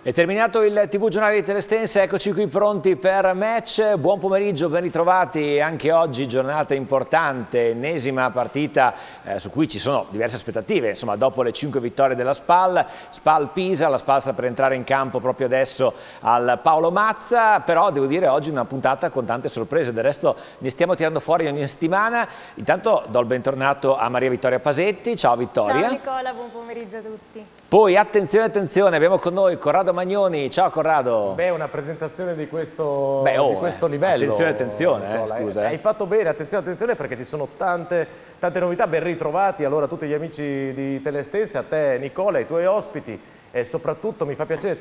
È terminato il TV Giornale di Telestense, eccoci qui pronti per match. Buon pomeriggio, ben ritrovati. Anche oggi giornata importante, ennesima partita su cui ci sono diverse aspettative. Insomma, dopo le 5 vittorie della SPAL, SPAL-Pisa, la SPAL sta per entrare in campo proprio adesso al Paolo Mazza, però devo dire oggi una puntata con tante sorprese, del resto ne stiamo tirando fuori ogni settimana. Intanto do il bentornato a Maria Vittoria Pasetti. Ciao Vittoria. Ciao Nicola, buon pomeriggio a tutti. Poi attenzione, abbiamo con noi Corrado Magnoni. Ciao Corrado. Beh, una presentazione di questo livello. Attenzione, scusa. Hai fatto bene, attenzione perché ci sono tante novità. Ben ritrovati allora a tutti gli amici di Telestense, a te Nicola, ai tuoi ospiti e soprattutto mi fa piacere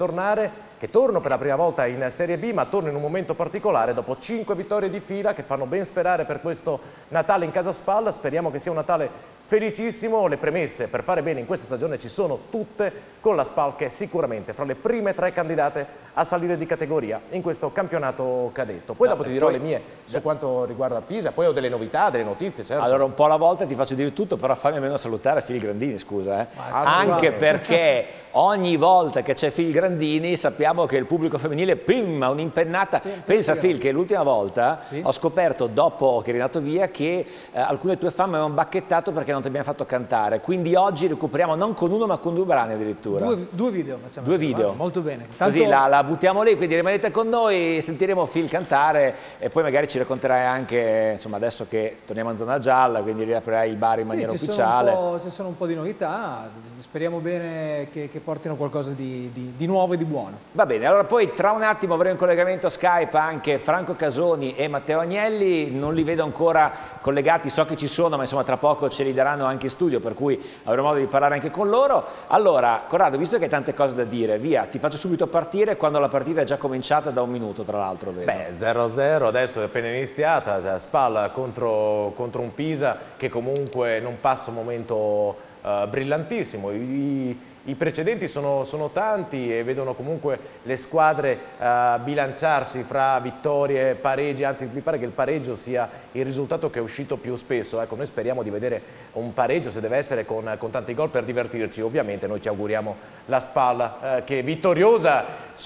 torno per la prima volta in Serie B, ma torno in un momento particolare dopo 5 vittorie di fila che fanno ben sperare per questo Natale in casa SPAL. Speriamo che sia un Natale felicissimo. Le premesse per fare bene in questa stagione ci sono tutte, con la SPAL che è sicuramente fra le prime 3 candidate a salire di categoria in questo campionato cadetto. Poi dopo ti dirò le mie su quanto riguarda Pisa, poi ho delle novità, delle notizie, certo. Allora un po' alla volta ti faccio dire tutto, però fammi almeno salutare Fili Grandini, scusa. Anche perché ogni volta che c'è Fili Grandini sappiamo che il pubblico femminile, prima un'impennata. Pensa Fil che l'ultima volta ho scoperto, dopo che eri andato via, che alcune tue fan mi avevano bacchettato perché non ti abbiamo fatto cantare. Quindi oggi recuperiamo non con uno ma con 2 brani addirittura. Due video facciamo. 2 video. Molto bene. Tanto... Così la buttiamo lì, quindi rimanete con noi, sentiremo Phil cantare e poi magari ci racconterai anche, insomma, adesso che torniamo in zona gialla, quindi riaprirai il bar in maniera ufficiale. Ci sono un po' di novità, speriamo bene che portino qualcosa di nuovo e di buono. Va bene, allora poi tra un attimo avremo in collegamento Skype anche Franco Casoni e Matteo Agnelli, non li vedo ancora collegati, so che ci sono, ma insomma tra poco ce li daranno anche in studio, per cui avremo modo di parlare anche con loro. Allora, Corrado, visto che hai tante cose da dire, via, ti faccio subito partire quando la partita è già cominciata da 1 minuto, tra l'altro, vedo. Beh, 0-0, adesso è appena iniziata, SPAL contro un Pisa che comunque non passa un momento brillantissimo. I precedenti sono tanti e vedono comunque le squadre bilanciarsi fra vittorie e pareggi, anzi mi pare che il pareggio sia il risultato che è uscito più spesso. Ecco, noi speriamo di vedere un pareggio, se deve essere con tanti gol, per divertirci. Ovviamente noi ci auguriamo la SPAL che è vittoriosa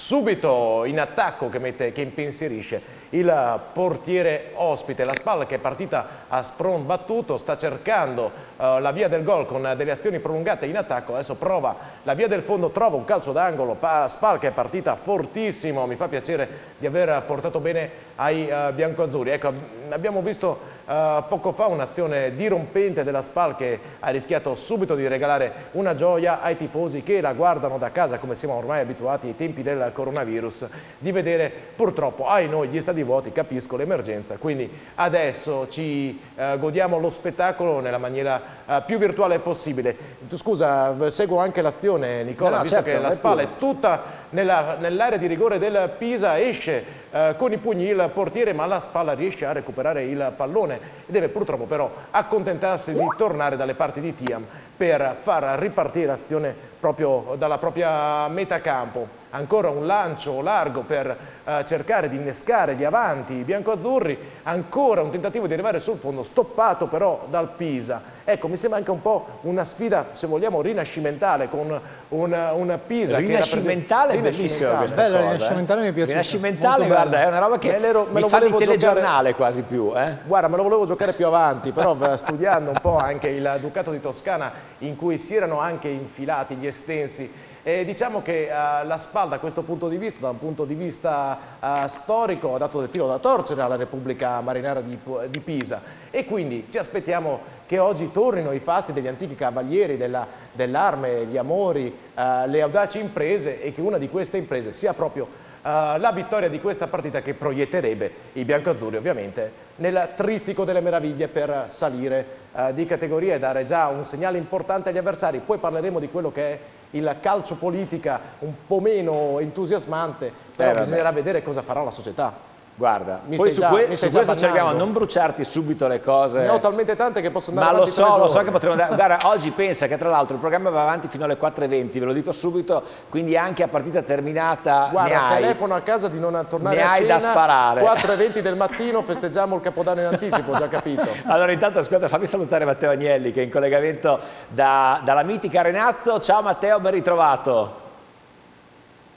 subito in attacco, che impensierisce il portiere ospite. La SPAL che è partita a spron battuto, sta cercando la via del gol con delle azioni prolungate in attacco, adesso prova la via del fondo, trova un calcio d'angolo. SPAL che è partita fortissimo, mi fa piacere di aver portato bene ai biancoazzurri. Ecco, abbiamo visto poco fa un'azione dirompente della SPAL che ha rischiato subito di regalare una gioia ai tifosi che la guardano da casa, come siamo ormai abituati ai tempi del coronavirus, di vedere purtroppo, noi gli stadi vuoti. Capisco l'emergenza, quindi adesso ci godiamo lo spettacolo nella maniera più virtuale possibile. Scusa, seguo anche l'azione, Nicola, no, visto certo, che la SPAL è tutta nell'area di rigore del Pisa, esce con i pugni il portiere, ma la SPAL riesce a recuperare il pallone e deve purtroppo però accontentarsi di tornare dalle parti di Tiam per far ripartire l'azione proprio dalla propria metà campo. Ancora un lancio largo per cercare di innescare gli avanti i biancoazzurri, ancora un tentativo di arrivare sul fondo, stoppato però dal Pisa. Ecco, mi sembra anche un po' una sfida, se vogliamo, rinascimentale, con un Pisa rinascimentale, che bellissima questa cosa. Rinascimentale mi piace. Rinascimentale, guarda, è una roba che mi fa di telegiornale quasi più. Guarda, me lo volevo giocare più avanti, però studiando un po' anche il Ducato di Toscana, in cui si erano anche infilati gli estensi. E diciamo che la SPAL da questo punto di vista, da un punto di vista storico, ha dato del filo da torcere alla Repubblica Marinara di Pisa, e quindi ci aspettiamo che oggi tornino i fasti degli antichi cavalieri dell'arme, gli amori, le audaci imprese, e che una di queste imprese sia proprio la vittoria di questa partita, che proietterebbe i biancoazzurri ovviamente nel trittico delle meraviglie per salire di categoria e dare già un segnale importante agli avversari. Poi parleremo di quello che è il calcio politica, un po' meno entusiasmante, però bisognerà vedere cosa farà la società. Guarda, poi su questo cerchiamo di non bruciarti subito le cose. Ne ho talmente tante che posso andare avanti. Ma lo so che potremo andare. Guarda, oggi pensa che tra l'altro il programma va avanti fino alle 4:20, ve lo dico subito, quindi anche a partita terminata. Guarda, telefono a casa di non tornare ne a hai cena, da sparare. 4:20 del mattino, festeggiamo il Capodanno in anticipo, già capito. Allora intanto ascolta, fammi salutare Matteo Agnelli che è in collegamento dalla mitica Renazzo. Ciao Matteo, ben ritrovato.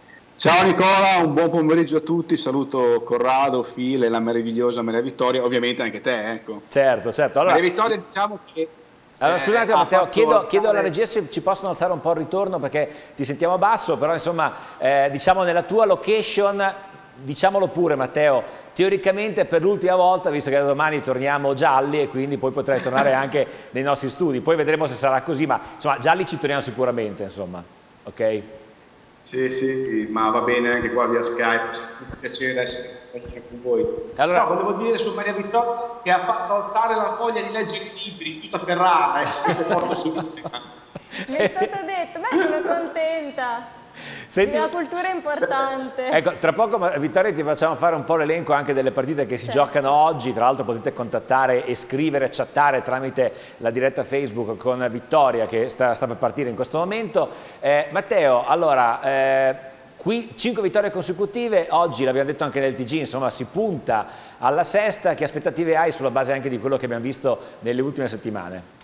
Ciao Nicola, un buon pomeriggio a tutti, saluto Corrado, Phil e la meravigliosa Maria Vittoria, ovviamente anche te, ecco. Certo. Allora, Maria Vittoria, diciamo che allora scusate Matteo, chiedo alla alzare... regia se ci possono alzare un po' il ritorno perché ti sentiamo basso, però insomma diciamo nella tua location, diciamolo pure Matteo, teoricamente per l'ultima volta, visto che da domani torniamo gialli e quindi poi potrai tornare anche nei nostri studi, poi vedremo se sarà così, ma insomma gialli ci torniamo sicuramente, insomma, ok? Sì, ma va bene anche qua via Skype, è un piacere essere con voi. Allora, no, volevo dire su Maria Vittoria che ha fatto alzare la voglia di leggere i libri, tutta Ferrara, ecco, questo è molto su Instagram. Mi è stato detto, ma sono contenta. senti, La cultura è importante. ecco, tra poco Vittoria ti facciamo fare un po' l'elenco anche delle partite che si giocano oggi, tra l'altro potete contattare e scrivere, chattare tramite la diretta Facebook con Vittoria che sta per partire in questo momento. Matteo, allora, qui 5 vittorie consecutive, oggi l'abbiamo detto anche nel TG, insomma si punta alla sesta, che aspettative hai sulla base anche di quello che abbiamo visto nelle ultime settimane?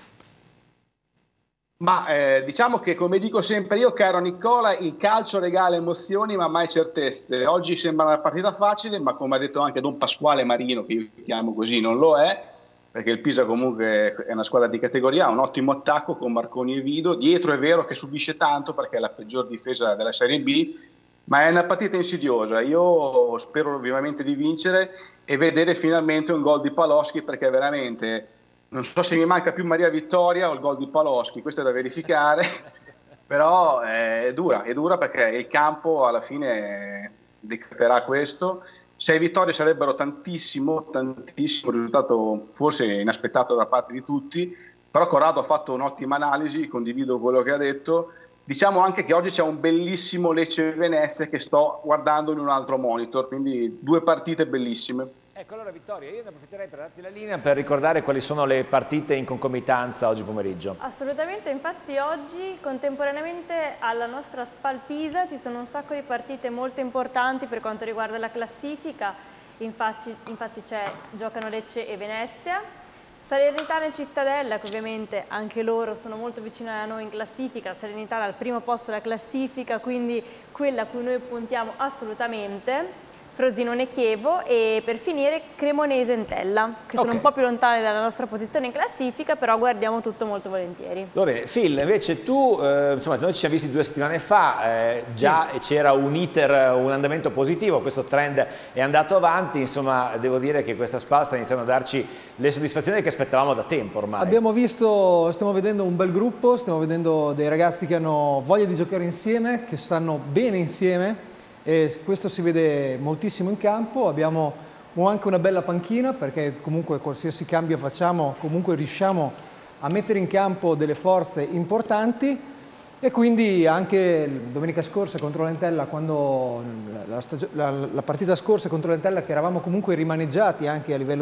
Ma diciamo che, come dico sempre io, caro Nicola, il calcio regala emozioni ma mai certezze. Oggi sembra una partita facile, ma come ha detto anche Don Pasquale Marino, che io chiamo così, non lo è, perché il Pisa comunque è una squadra di categoria, ha un ottimo attacco con Marconi e Vido. Dietro è vero che subisce tanto perché è la peggior difesa della Serie B, ma è una partita insidiosa. Io spero vivamente di vincere e vedere finalmente un gol di Paloschi, perché veramente... non so se mi manca più Maria Vittoria o il gol di Paloschi, questo è da verificare, però è dura perché il campo alla fine decreterà questo. 6 vittorie sarebbero tantissimo, un risultato forse inaspettato da parte di tutti, però Corrado ha fatto un'ottima analisi, condivido quello che ha detto. Diciamo anche che oggi c'è un bellissimo Lecce-Venezia che sto guardando in un altro monitor, quindi 2 partite bellissime. Ecco, allora Vittoria, io ne approfitterei per darti la linea per ricordare quali sono le partite in concomitanza oggi pomeriggio. Assolutamente, infatti oggi contemporaneamente alla nostra Spal Pisa ci sono un sacco di partite molto importanti per quanto riguarda la classifica, infatti giocano Lecce e Venezia, Salernitana e Cittadella che ovviamente anche loro sono molto vicine a noi in classifica, Salernitana al primo posto della classifica, quindi quella a cui noi puntiamo assolutamente. Frosinone Chievo e per finire Cremonese Entella, che sono un po' più lontane dalla nostra posizione in classifica, però guardiamo tutto molto volentieri. Va bene, Phil, invece tu, insomma, noi ci siamo visti 2 settimane fa, già c'era un iter, un andamento positivo, questo trend è andato avanti, insomma, devo dire che questa SPAL sta iniziando a darci le soddisfazioni che aspettavamo da tempo ormai. Stiamo vedendo un bel gruppo, stiamo vedendo dei ragazzi che hanno voglia di giocare insieme, che stanno bene insieme, e questo si vede moltissimo in campo. Abbiamo anche una bella panchina perché comunque qualsiasi cambio facciamo comunque riusciamo a mettere in campo delle forze importanti e quindi anche domenica scorsa contro l'Entella, quando la partita scorsa contro l'Entella, che eravamo comunque rimaneggiati anche a livello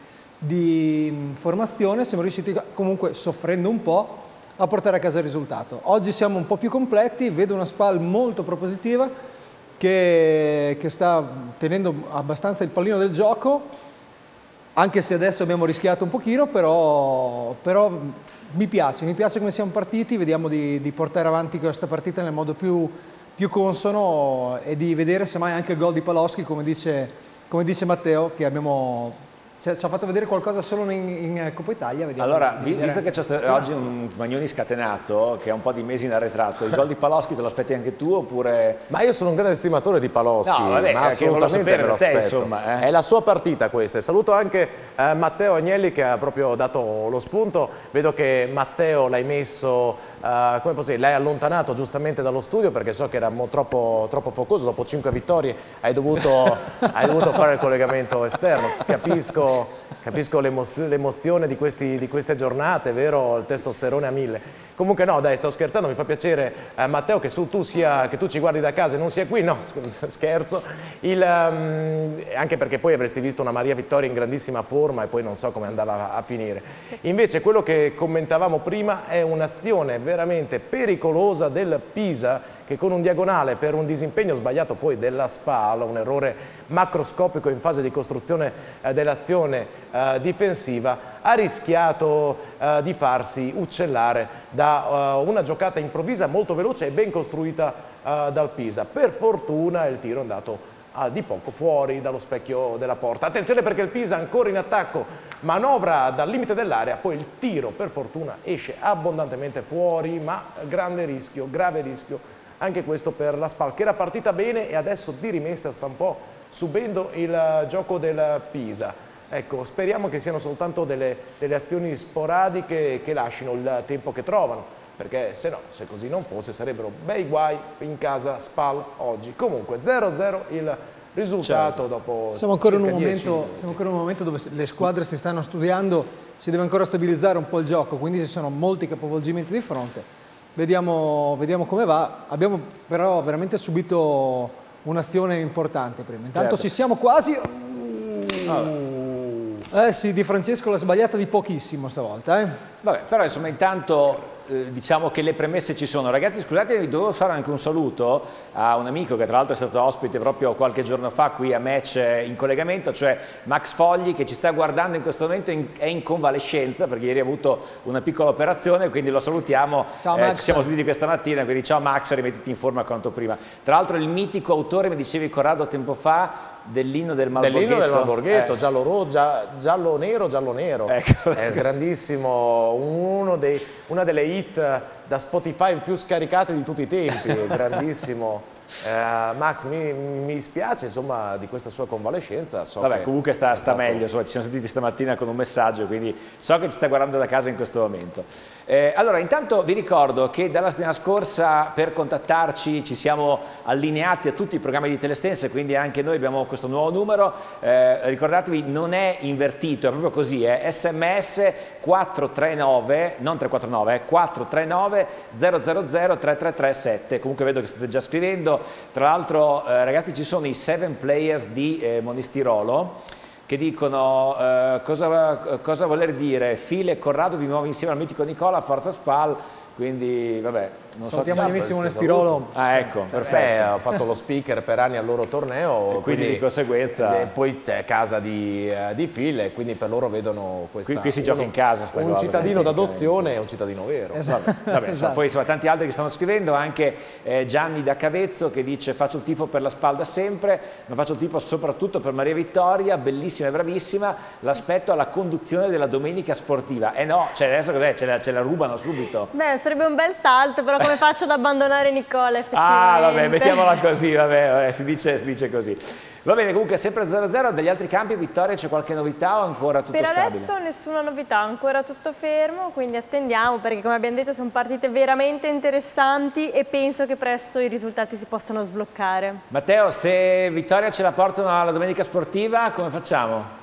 di formazione, siamo riusciti comunque, soffrendo un po', a portare a casa il risultato. Oggi siamo un po' più completi, vedo una SPAL molto propositiva che sta tenendo abbastanza il pallino del gioco, anche se adesso abbiamo rischiato un pochino, però mi piace come siamo partiti, vediamo di portare avanti questa partita nel modo più consono e di vedere semmai anche il gol di Paloschi, come dice Matteo, che ci ha fatto vedere qualcosa solo in Coppa Italia. Allora, visto che c'è oggi un Magnoni scatenato, che ha un po' di mesi in arretrato, il gol di Paloschi te lo aspetti anche tu oppure... Ma io sono un grande stimatore di Paloschi, no, vabbè, ma assolutamente me lo te, aspetto. insomma, È la sua partita questa. E saluto anche Matteo Agnelli che ha proprio dato lo spunto. Vedo che Matteo l'hai messo... come posso dire, l'hai allontanato giustamente dallo studio perché so che era troppo focoso, dopo 5 vittorie hai dovuto fare il collegamento esterno. Capisco l'emozione di queste giornate, vero? Il testosterone a 1000. Comunque no, dai, sto scherzando, mi fa piacere Matteo che tu ci guardi da casa e non sia qui, no, scherzo, anche perché poi avresti visto una Maria Vittoria in grandissima forma e poi non so come andava a finire. Invece quello che commentavamo prima è un'azione veramente pericolosa del Pisa, che che con un diagonale per un disimpegno sbagliato poi della SPAL, un errore macroscopico in fase di costruzione dell'azione difensiva, ha rischiato di farsi uccellare da una giocata improvvisa molto veloce e ben costruita dal Pisa. Per fortuna il tiro è andato di poco fuori dallo specchio della porta. Attenzione perché il Pisa ancora in attacco manovra dal limite dell'area, poi il tiro per fortuna esce abbondantemente fuori, ma grande rischio, grave rischio anche questo per la SPAL, che era partita bene e adesso di rimessa sta un po' subendo il gioco del Pisa. Ecco, speriamo che siano soltanto delle azioni sporadiche che lasciano il tempo che trovano, perché se no, se così non fosse, sarebbero bei guai in casa SPAL oggi. Comunque 0-0 il risultato dopo siamo ancora in un circa momento dove le squadre si stanno studiando, si deve ancora stabilizzare un po' il gioco, quindi ci sono molti capovolgimenti di fronte. Vediamo come va. Abbiamo però veramente subito un'azione importante prima. Intanto ci siamo quasi. Sì, Di Francesco l'ha sbagliata di pochissimo stavolta. Vabbè, però insomma intanto diciamo che le premesse ci sono. Ragazzi, scusate, dovevo fare anche un saluto a un amico che tra l'altro è stato ospite proprio qualche giorno fa qui a Match in collegamento, cioè Max Fogli, che ci sta guardando in questo momento, è in convalescenza perché ieri ha avuto una piccola operazione, quindi lo salutiamo. Ciao Max. Ci siamo sentiti questa mattina, quindi ciao Max, rimettiti in forma quanto prima. Tra l'altro il mitico autore, mi dicevi Corrado tempo fa, dell'inno del Malborghetto, giallo nero, ecco. È grandissimo, una delle hit da Spotify più scaricate di tutti i tempi, grandissimo. Max, mi dispiace insomma di questa sua convalescenza. Vabbè, comunque sta meglio, insomma, ci siamo sentiti stamattina con un messaggio, quindi so che ci sta guardando da casa in questo momento. Allora, intanto vi ricordo che dalla settimana scorsa per contattarci ci siamo allineati a tutti i programmi di Telestense, quindi anche noi abbiamo questo nuovo numero. Ricordatevi, non è invertito, è proprio così, SMS 439, non 349, 439 000 3337. Comunque vedo che state già scrivendo. Tra l'altro ragazzi, ci sono i 7 players di Monistirolo che dicono cosa voler dire Phil e Corrado di nuovo insieme al mitico Nicola, forza SPAL. Quindi vabbè, non salutiamo benissimo Monistirolo. Ah, ecco, perfetto. Ho fatto lo speaker per anni al loro torneo, e quindi di conseguenza poi c'è casa di Phil e quindi per loro vedono questa qui si gioca in casa sta un cosa, cittadino d'adozione e un cittadino vero. Esatto. Vabbè, Esatto. Poi insomma tanti altri che stanno scrivendo, anche Gianni da Cavezzo che dice faccio il tifo per la SPAL da sempre, ma faccio il tifo soprattutto per Maria Vittoria, bellissima e bravissima, l'aspetto alla conduzione della domenica sportiva. No, cioè adesso cos'è? Ce la rubano subito. Beh, sarebbe un bel salto, però come faccio ad abbandonare Nicola effettivamente? Ah, vabbè, mettiamola così, vabbè, si dice così. Va bene, comunque sempre 0-0, degli altri campi, Vittoria, c'è qualche novità o ancora tutto stabile? Per adesso nessuna novità, ancora tutto fermo, quindi attendiamo perché come abbiamo detto sono partite veramente interessanti e penso che presto i risultati si possano sbloccare. Matteo, se Vittoria ce la portano alla domenica sportiva, come facciamo?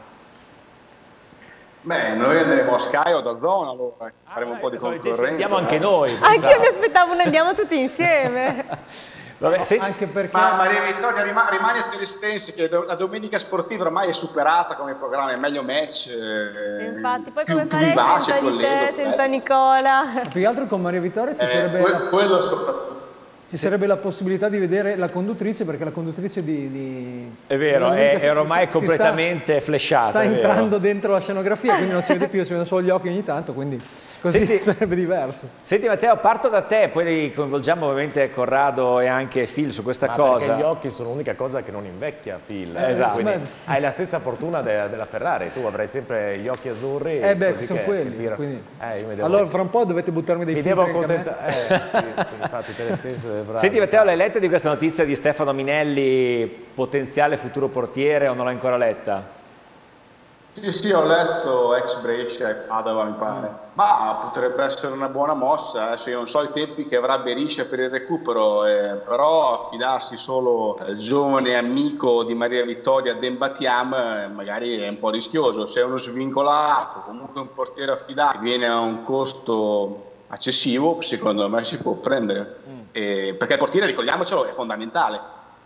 Beh, noi andremo a Sky o da Zona, allora faremo un po' di concorrenza. Andiamo anche noi. Anche io mi aspettavo un andiamo tutti insieme. Vabbè, Anche perché Ma Maria Vittoria rimane a Telestense, che la domenica sportiva ormai è superata come programma, è meglio Match. Infatti, poi più come farei vivace, senza di te, senza Nicola? più che altro con Maria Vittoria quello soprattutto. ci sarebbe la possibilità di vedere la conduttrice, perché la conduttrice È vero, è ormai completamente flashata. Sta entrando dentro la scenografia, quindi non si vede più, si vedono solo gli occhi ogni tanto, quindi così sarebbe diverso. Senti Matteo, parto da te, poi coinvolgiamo ovviamente Corrado e anche Phil su questa cosa. Perché gli occhi sono l'unica cosa che non invecchia, Phil. Esatto. Quindi hai la stessa fortuna della Ferrari, tu avrai sempre gli occhi azzurri. Sono quelli. Quindi. Allora Allora fra un po' dovete buttarmi dei filtri anche a me. Sì, infatti Telestense dovrà. Senti Matteo, l'hai letta di questa notizia di Stefano Minelli, potenziale futuro portiere, o non l'hai ancora letta? Sì, ho letto ex Brescia e Padova, mi pare. Ma potrebbe essere una buona mossa. Adesso io non so i tempi che avrà Beriscia per il recupero, però affidarsi solo al giovane amico di Maria Vittoria Dembatiam magari è un po' rischioso. Se è uno svincolato, comunque un portiere affidato, viene a un costo accessivo, secondo me si può prendere. Perché il portiere, ricordiamocelo, è fondamentale.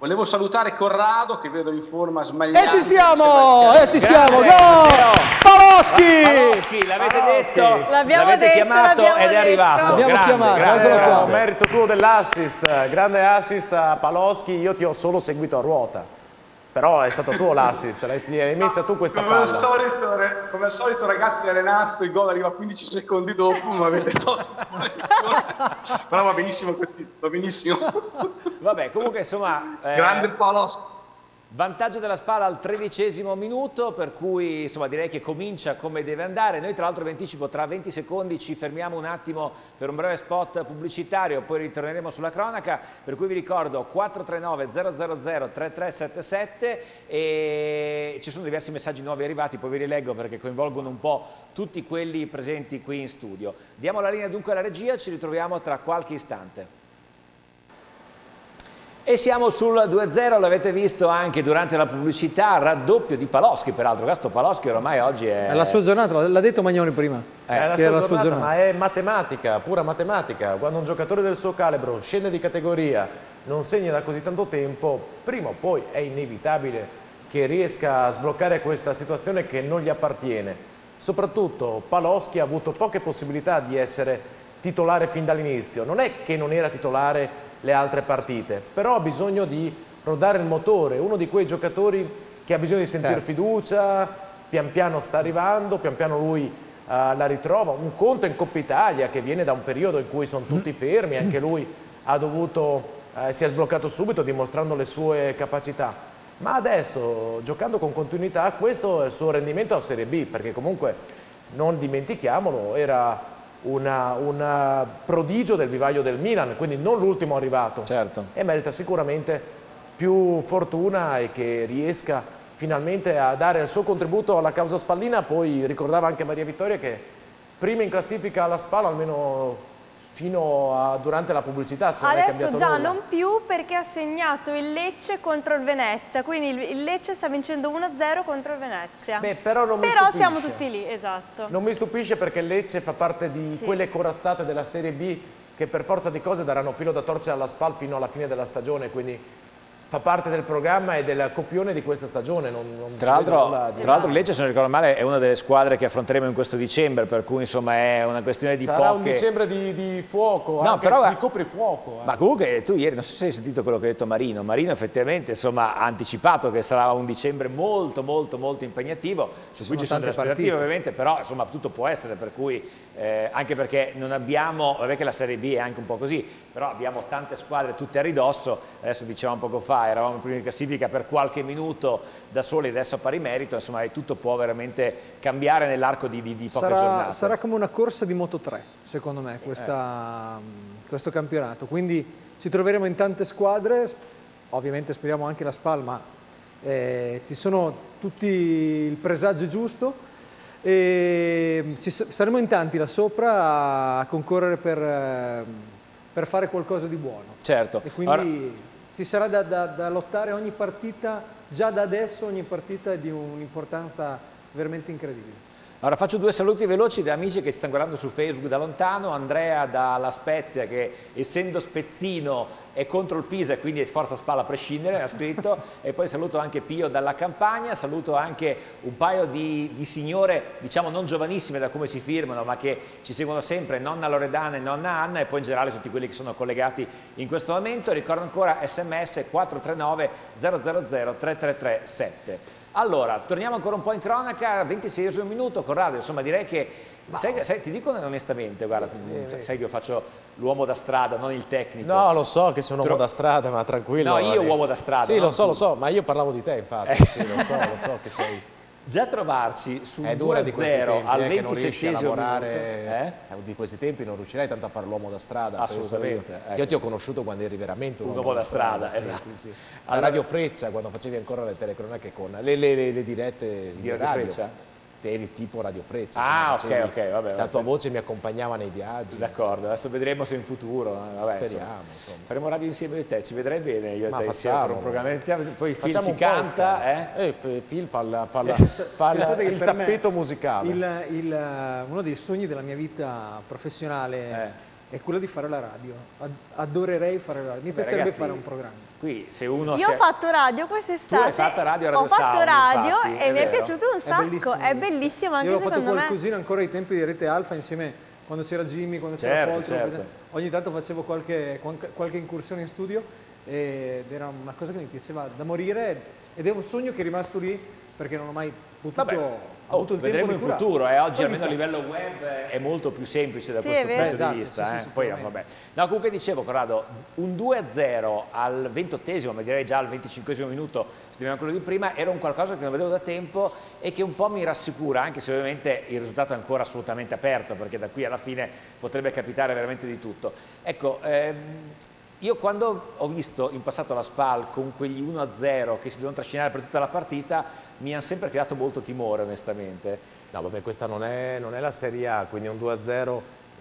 Volevo salutare Corrado, che vedo in forma smagliata. E ci siamo, gol! Paloschi! L'avete detto, L'abbiamo detto, chiamato l'abbiamo ed è detto. arrivato. L'abbiamo chiamato, eccolo qua. Merito tuo dell'assist, grande assist a Paloschi, io ti ho solo seguito a ruota. Però è stato tuo l'assist, hai messa tu questa palla. Come al solito, ragazzi, Arenasso, il gol arriva 15 secondi dopo, ma avete tolto. Però va benissimo così, va benissimo. Vabbè, comunque insomma... Grande Paloschi. Vantaggio della Spal al 13° minuto, per cui insomma direi che comincia come deve andare. Noi tra l'altro vi anticipo, tra 20 secondi ci fermiamo un attimo per un breve spot pubblicitario, poi ritorneremo sulla cronaca, per cui vi ricordo 439 000 3377 e ci sono diversi messaggi nuovi arrivati, poi ve li leggo perché coinvolgono un po' tutti quelli presenti qui in studio. Diamo la linea dunque alla regia, ci ritroviamo tra qualche istante. E siamo sul 2-0, l'avete visto anche durante la pubblicità, raddoppio di Paloschi, peraltro questo Paloschi ormai oggi È la sua giornata, l'ha detto Magnoni prima. È la sua giornata, ma è matematica, pura matematica. Quando un giocatore del suo calibro scende di categoria, non segna da così tanto tempo, prima o poi è inevitabile che riesca a sbloccare questa situazione che non gli appartiene. Soprattutto Paloschi ha avuto poche possibilità di essere titolare fin dall'inizio. Non è che non era titolare le altre partite, però ha bisogno di rodare il motore, uno di quei giocatori che ha bisogno di sentire fiducia, pian piano sta arrivando, pian piano lui la ritrova. Un Conto in Coppa Italia che viene da un periodo in cui sono tutti fermi, anche lui ha dovuto, si è sbloccato subito dimostrando le sue capacità, ma adesso giocando con continuità questo è il suo rendimento a Serie B, perché comunque non dimentichiamolo, era un prodigio del vivaio del Milan, quindi non l'ultimo arrivato. Certo. E merita sicuramente più fortuna e che riesca finalmente a dare il suo contributo alla causa spallina. Poi ricordava anche Maria Vittoria che prima in classifica alla Spal, almeno fino a durante la pubblicità, se non è cambiato Adesso già nulla. non più, perché ha segnato il Lecce contro il Venezia, quindi il Lecce sta vincendo 1-0 contro il Venezia. Beh, però non mi Però stupisce. siamo tutti lì, esatto. Non mi stupisce perché il Lecce fa parte di quelle corastate della Serie B che per forza di cose daranno filo da torcere alla Spal fino alla fine della stagione, quindi fa parte del programma e del copione di questa stagione. Tra l'altro il Lecce, se non ricordo male, è una delle squadre che affronteremo in questo dicembre, per cui insomma è una questione di Sarà poche... un dicembre di fuoco, No, anche però, di coprifuoco. Ma comunque tu ieri, non so se hai sentito quello che ha detto Marino. Marino effettivamente insomma, ha anticipato che sarà un dicembre molto impegnativo, su cui ci sono delle aspettative ovviamente, però insomma tutto può essere, per cui anche perché non abbiamo, vabbè che la Serie B è anche un po' così, però abbiamo tante squadre tutte a ridosso. Adesso dicevamo poco fa, eravamo primi in classifica per qualche minuto da soli, adesso a pari merito, insomma tutto può veramente cambiare nell'arco di poche giornate. Sarà come una corsa di Moto3, secondo me, questo campionato, quindi ci troveremo in tante squadre, ovviamente speriamo anche la Spal, ma ci sono tutti il presagio giusto e saremo in tanti là sopra a concorrere per fare qualcosa di buono. Certo. E quindi ci sarà da lottare ogni partita, già da adesso ogni partita è di un'importanza veramente incredibile. Allora faccio due saluti veloci da amici che ci stanno guardando su Facebook da lontano. Andrea dalla Spezia, che essendo spezzino è contro il Pisa e quindi è forza Spalla a prescindere, ha scritto. E poi saluto anche Pio dalla Campania, saluto anche un paio di signore, diciamo non giovanissime da come si firmano, ma che ci seguono sempre, nonna Loredana e nonna Anna, e poi in generale tutti quelli che sono collegati in questo momento. Ricordo ancora SMS 439 000 3337. Allora, torniamo ancora un po' in cronaca, 26esimo minuto, Corrado, insomma direi che, sai, ti dico onestamente, guarda, sai che io faccio l'uomo da strada, non il tecnico. No, lo so che sei un uomo da strada, ma tranquillo. No, io uomo da strada. Sì, lo so, ma io parlavo di te infatti, sì, lo so che sei... Già trovarci sul 2-0 al 27esimo minuto, di questi tempi non riuscirai tanto a fare l'uomo da strada. Assolutamente. Io ti ho conosciuto quando eri veramente un uomo da strada. Esatto. Sì. A Radio Freccia, quando facevi ancora le telecronache con le dirette di Radio Freccia. Eri tipo Radio Freccia. Ah, ok, vabbè. La tua voce mi accompagnava nei viaggi. D'accordo, adesso vedremo se in futuro. Vabbè, speriamo. Insomma. Faremo radio insieme di te, ci vedrai bene io e te insieme facciamo, per un programma. Poi Phil ci un canta. Phil fa il tappeto musicale. Uno dei sogni della mia vita professionale è quella di fare la radio. Adorerei fare la radio, mi piacerebbe ragazzi, fare un programma. Qui se uno Io ho fatto radio quest'estate. Tu hai fatto radio a Radio Ho fatto Sound, radio infatti, e è mi è vero. piaciuto un sacco. È bellissimo anche Io avevo fatto secondo me. qualcosina ancora ai tempi di Rete Alfa insieme, quando c'era Jimmy, quando c'era Poltro. Certo. Ogni tanto facevo qualche incursione in studio ed era una cosa che mi piaceva da morire ed è un sogno che è rimasto lì perché non ho mai potuto avuto il tempo vedremo di in curare. futuro, oggi Poi almeno a chissà. livello web è molto più semplice da Sì, questo è vero. punto Esatto, di vista. sì, Poi, sicuramente. vabbè. No, comunque dicevo, Corrado, un 2-0 al 28esimo, ma direi già al 25esimo minuto, se teniamo quello di prima, era un qualcosa che non vedevo da tempo e che un po' mi rassicura, anche se ovviamente il risultato è ancora assolutamente aperto, perché da qui alla fine potrebbe capitare veramente di tutto. Ecco, io quando ho visto in passato la SPAL con quegli 1-0 che si devono trascinare per tutta la partita, mi hanno sempre creato molto timore, onestamente. No, vabbè, questa non è la Serie A, quindi un 2-0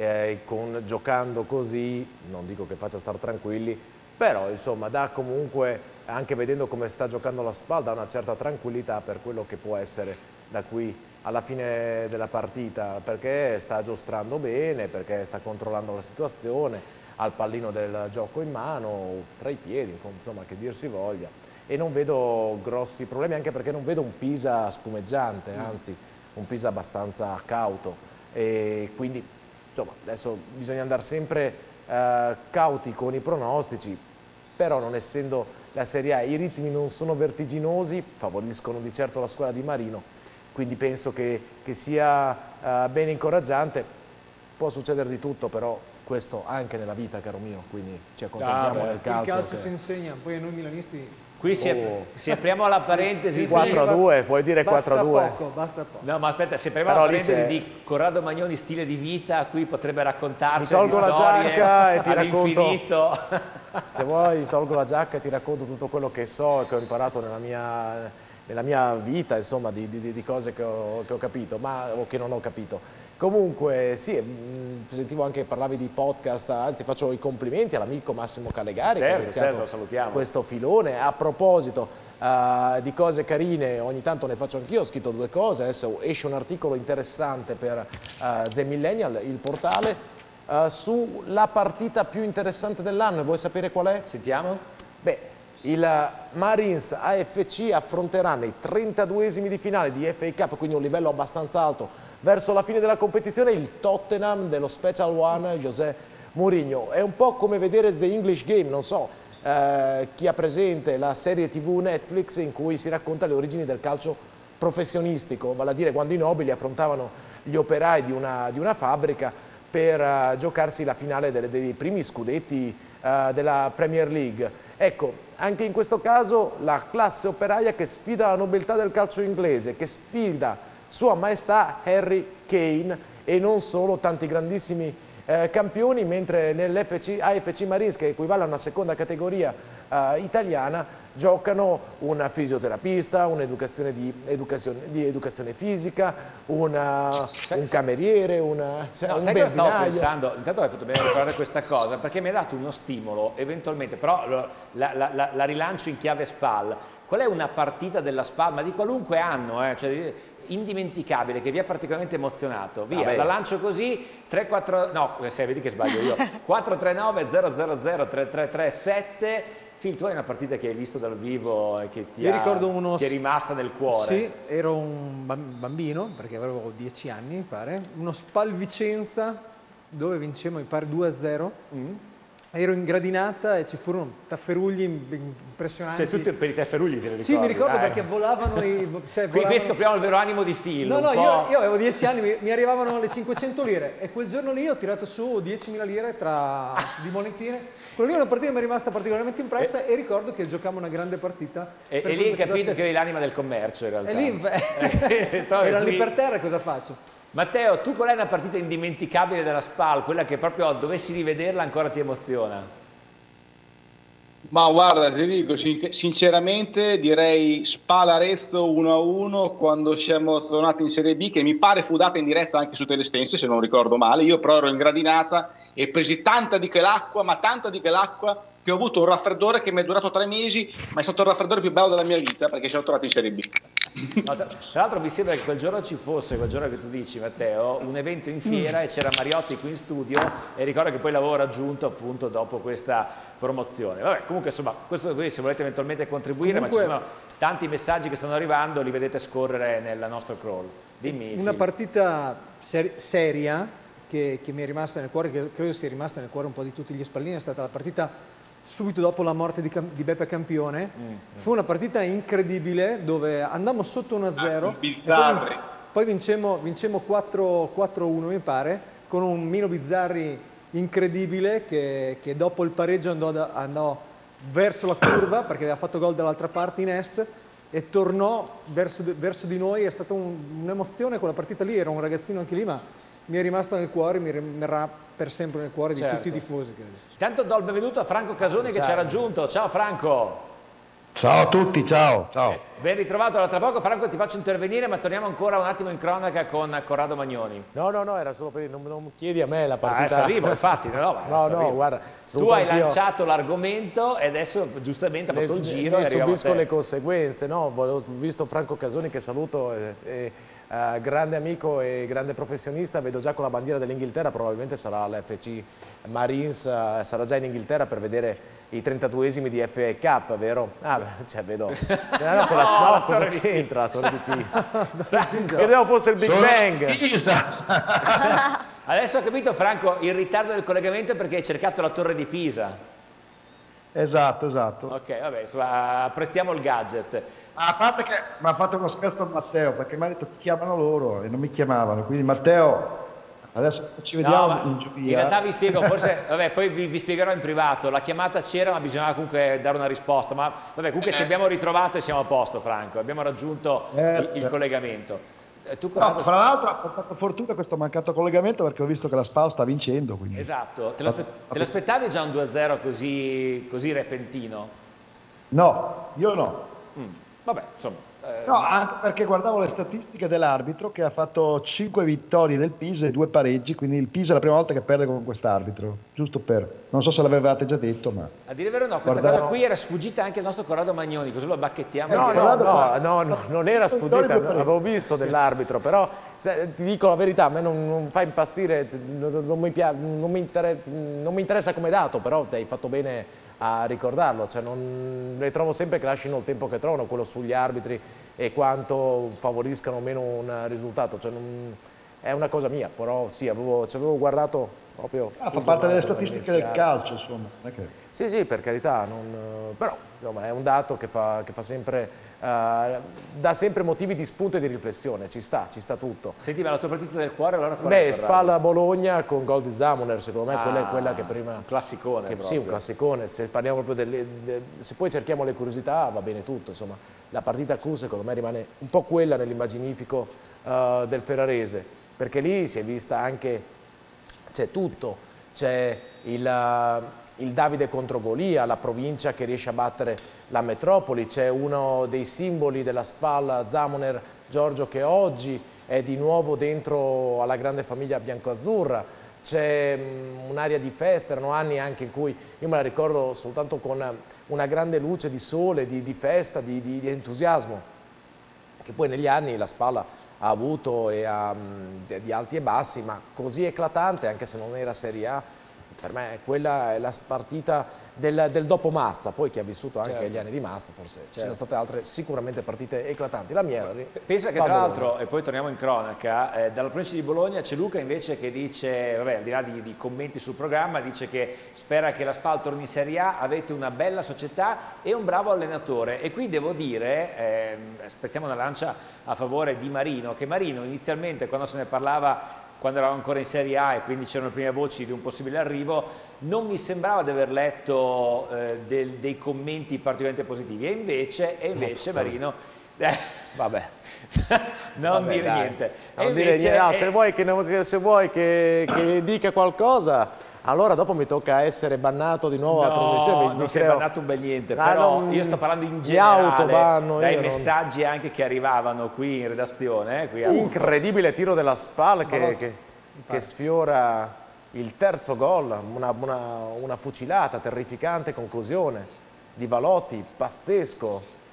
giocando così, non dico che faccia star tranquilli, però insomma dà comunque, anche vedendo come sta giocando la SPAL, dà una certa tranquillità per quello che può essere da qui alla fine della partita, perché sta giostrando bene, perché sta controllando la situazione, ha il pallino del gioco in mano, tra i piedi, insomma, che dir si voglia. E non vedo grossi problemi, anche perché non vedo un Pisa spumeggiante, anzi un Pisa abbastanza cauto. E quindi, insomma, adesso bisogna andare sempre cauti con i pronostici, però non essendo la Serie A, i ritmi non sono vertiginosi, favoriscono di certo la squadra di Marino, quindi penso che sia ben incoraggiante. Può succedere di tutto, però questo anche nella vita, caro mio, quindi ci accontentiamo del calcio. Il calcio si insegna, poi a noi milanisti Qui se apriamo la parentesi... 4-2, puoi dire 4-2? Basta poco. No, ma aspetta, se apriamo Però la lì parentesi c'è- di Corrado Magnoni stile di vita, qui potrebbe raccontarci Mi tolgo di la storie giacca e ti all'infinito. Se vuoi tolgo la giacca e ti racconto tutto quello che so e che ho imparato nella mia vita, insomma, di cose che ho capito, o che non ho capito. Comunque sì, sentivo anche, parlavi di podcast, anzi faccio i complimenti all'amico Massimo Callegari che ha iniziato lo salutiamo. questo filone. A proposito di cose carine, ogni tanto ne faccio anch'io, ho scritto 2 cose, adesso esce un articolo interessante per The Millennial, il portale, sulla partita più interessante dell'anno. Vuoi sapere qual è? Sentiamo? Beh, il Marines AFC affronterà nei 32esimi di finale di FA Cup, quindi un livello abbastanza alto, verso la fine della competizione, il Tottenham dello Special One José Mourinho. È un po' come vedere The English Game, non so chi ha presente la serie TV Netflix in cui si racconta le origini del calcio professionistico, vale a dire quando i nobili affrontavano gli operai di una fabbrica per giocarsi la finale dei primi scudetti della Premier League. Ecco, anche in questo caso la classe operaia che sfida la nobiltà del calcio inglese, che sfida Sua Maestà Harry Kane e non solo tanti grandissimi campioni, mentre nell'AFC Marines, che equivale a una seconda categoria italiana, giocano un fisioterapista, un'educazione di educazione fisica, un cameriere, un No, sai cosa benzinaio. stavo pensando? Intanto hai fatto bene a ricordare questa cosa, perché mi ha dato uno stimolo, eventualmente, però la rilancio in chiave SPAL. Qual è una partita della SPAL, ma di qualunque anno, cioè indimenticabile, che vi ha particolarmente emozionato? Via, Vabbè. la lancio così, 3-4, no, vedi che sbaglio io, 439 000 3337. Phil, tu hai una partita che hai visto dal vivo e che ti è rimasta nel cuore? Sì, ero un bambino, perché avevo 10 anni, mi pare. Uno Spal Vicenza, dove vincemmo, mi pare 2-0. Ero in gradinata e ci furono tafferugli impressionanti. Cioè, tutti per i tafferugli te li ricordi? Sì, mi ricordo dai. perché volavano Qui scopriamo il vero animo di Phil. No, un po'. io avevo 10 anni, mi arrivavano le 500 lire e quel giorno lì ho tirato su 10.000 lire di monetine. Quello lì è una partita che mi è rimasta particolarmente impressa e ricordo che giocammo una grande partita. E lì hai capito che eri l'anima del commercio in realtà. E lì erano lì per terra, cosa faccio? Matteo, tu qual è una partita indimenticabile della SPAL, quella che proprio dovessi rivederla ancora ti emoziona? Ma guarda, ti dico sinceramente, direi SPAL Arezzo 1-1 quando siamo tornati in Serie B, che mi pare fu data in diretta anche su Telestense, se non ricordo male. Io però ero in gradinata e presi tanta di quell'acqua, ma tanta di quell'acqua, che ho avuto un raffreddore che mi è durato 3 mesi, ma è stato il raffreddore più bello della mia vita perché siamo tornati in Serie B. No, tra l'altro mi sembra che quel giorno ci fosse, quel giorno che tu dici Matteo, un evento in fiera e c'era Mariotti qui in studio e ricordo che poi l'avevo raggiunto appunto dopo questa promozione. Vabbè, comunque insomma, questo qui se volete eventualmente contribuire, Comunque, ma ci sono tanti messaggi che stanno arrivando, li vedete scorrere nel nostro crawl. Dimmi. una Phil. partita seria che mi è rimasta nel cuore, che credo sia rimasta nel cuore un po' di tutti gli spallini, è stata la partita subito dopo la morte di Beppe Campione. Fu una partita incredibile dove andammo sotto 1-0 e poi vincemmo 4-1 mi pare, con un Mino Bizzarri incredibile che dopo il pareggio andò verso la curva perché aveva fatto gol dall'altra parte in est e tornò verso di noi. È stata un'emozione quella partita lì, era un ragazzino anche lì, ma mi è rimasta nel cuore, mi rimarrà per sempre nel cuore di tutti i tifosi, credo. Intanto do il benvenuto a Franco Casoni che ci ha raggiunto. Ciao Franco. Ciao a tutti, ciao. Ben ritrovato. Allora, tra poco Franco ti faccio intervenire, ma torniamo ancora un attimo in cronaca con Corrado Magnoni. No, era solo per non chiedi a me la partita. Adesso arrivo, infatti. No, guarda. Tu hai lanciato l'argomento e adesso giustamente ha fatto il giro e subisco le conseguenze. No, ho visto Franco Casoni, che saluto, grande amico e grande professionista, vedo già con la bandiera dell'Inghilterra, probabilmente sarà l'FC Marines, sarà già in Inghilterra per vedere i 32esimi di FA Cup, vero? Vedo. Cosa c'entra la Torre di Pisa? Credevo fosse il Big Bang. Adesso ho capito, Franco, il ritardo del collegamento è perché hai cercato la Torre di Pisa. Esatto. Ok, vabbè, insomma, apprezziamo il gadget. A parte che mi ha fatto uno scherzo Matteo, perché mi ha detto ti chiamano loro e non mi chiamavano, quindi Matteo, adesso ci vediamo in giuria. In realtà vi spiego, forse, vabbè, poi vi spiegherò in privato, la chiamata c'era ma bisognava comunque dare una risposta, ma vabbè, comunque ti abbiamo ritrovato e siamo a posto, Franco, abbiamo raggiunto il collegamento. Fra l'altro ha portato fortuna questo mancato collegamento perché ho visto che la SPAL sta vincendo. Quindi. Esatto, te l'aspettavi già un 2-0 così repentino? No, io no. Vabbè, insomma. No, anche perché guardavo le statistiche dell'arbitro che ha fatto 5 vittorie del Pisa e 2 pareggi, quindi il Pisa è la prima volta che perde con quest'arbitro, giusto per... Non so se l'avevate già detto, ma... A dire il vero no, questa cosa qui era sfuggita anche al nostro Corrado Magnoni, così lo bacchettiamo. No, non era sfuggita, avevo visto dell'arbitro, però ti dico la verità, a me non fa impazzire, non mi interessa come dato, però hai fatto bene a ricordarlo, cioè le trovo sempre che lasciano il tempo che trovano, quello sugli arbitri e quanto favoriscano o meno un risultato, cioè è una cosa mia, però sì, ci avevo guardato proprio... fa parte delle statistiche del calcio, insomma. Sì, per carità, però insomma, è un dato che fa sempre... dà sempre motivi di spunto e di riflessione, ci sta tutto. Senti, ma la tua partita del cuore allora qual è? Spalla Bologna con gol di Zamuner, secondo me quella è quella che prima... Un classicone sì, un classicone, se parliamo proprio se poi cerchiamo le curiosità va bene tutto, insomma. La partita Q secondo me rimane un po' quella nell'immaginifico del ferrarese, perché lì si è vista anche, c'è tutto, c'è il Davide contro Golia, la provincia che riesce a battere la metropoli, c'è uno dei simboli della SPAL, Zamuner Giorgio, che oggi è di nuovo dentro alla grande famiglia biancoazzurra, c'è un'area di festa, erano anni anche in cui io me la ricordo soltanto con una grande luce di sole, di festa, di entusiasmo, che poi negli anni la SPAL ha avuto di alti e bassi, ma così eclatante, anche se non era Serie A, per me quella è la partita del dopo Mazza, poi chi ha vissuto anche gli anni di Mazza, forse ci sono state altre sicuramente partite eclatanti. La mia pensa che tra l'altro, e poi torniamo in cronaca, dalla provincia di Bologna c'è Luca invece che dice, vabbè, al di là di commenti sul programma, dice che spera che la SPAL torni in Serie A, avete una bella società e un bravo allenatore. E qui devo dire, spezziamo una lancia a favore di Marino, che Marino inizialmente quando se ne parlava, quando eravamo ancora in Serie A e quindi c'erano le prime voci di un possibile arrivo, non mi sembrava di aver letto dei commenti particolarmente positivi, e invece Marino... Vabbè. Non Vabbè, dire dai. niente. Non dire niente. No, se vuoi che dica qualcosa, allora dopo mi tocca essere bannato di nuovo alla trasmissione. Non sei bannato un bel niente, però io sto parlando in generale, dai messaggi anche che arrivavano qui in redazione. Incredibile tiro della SPAL che sfiora il terzo gol, una fucilata terrificante, conclusione di Valotti, pazzesco.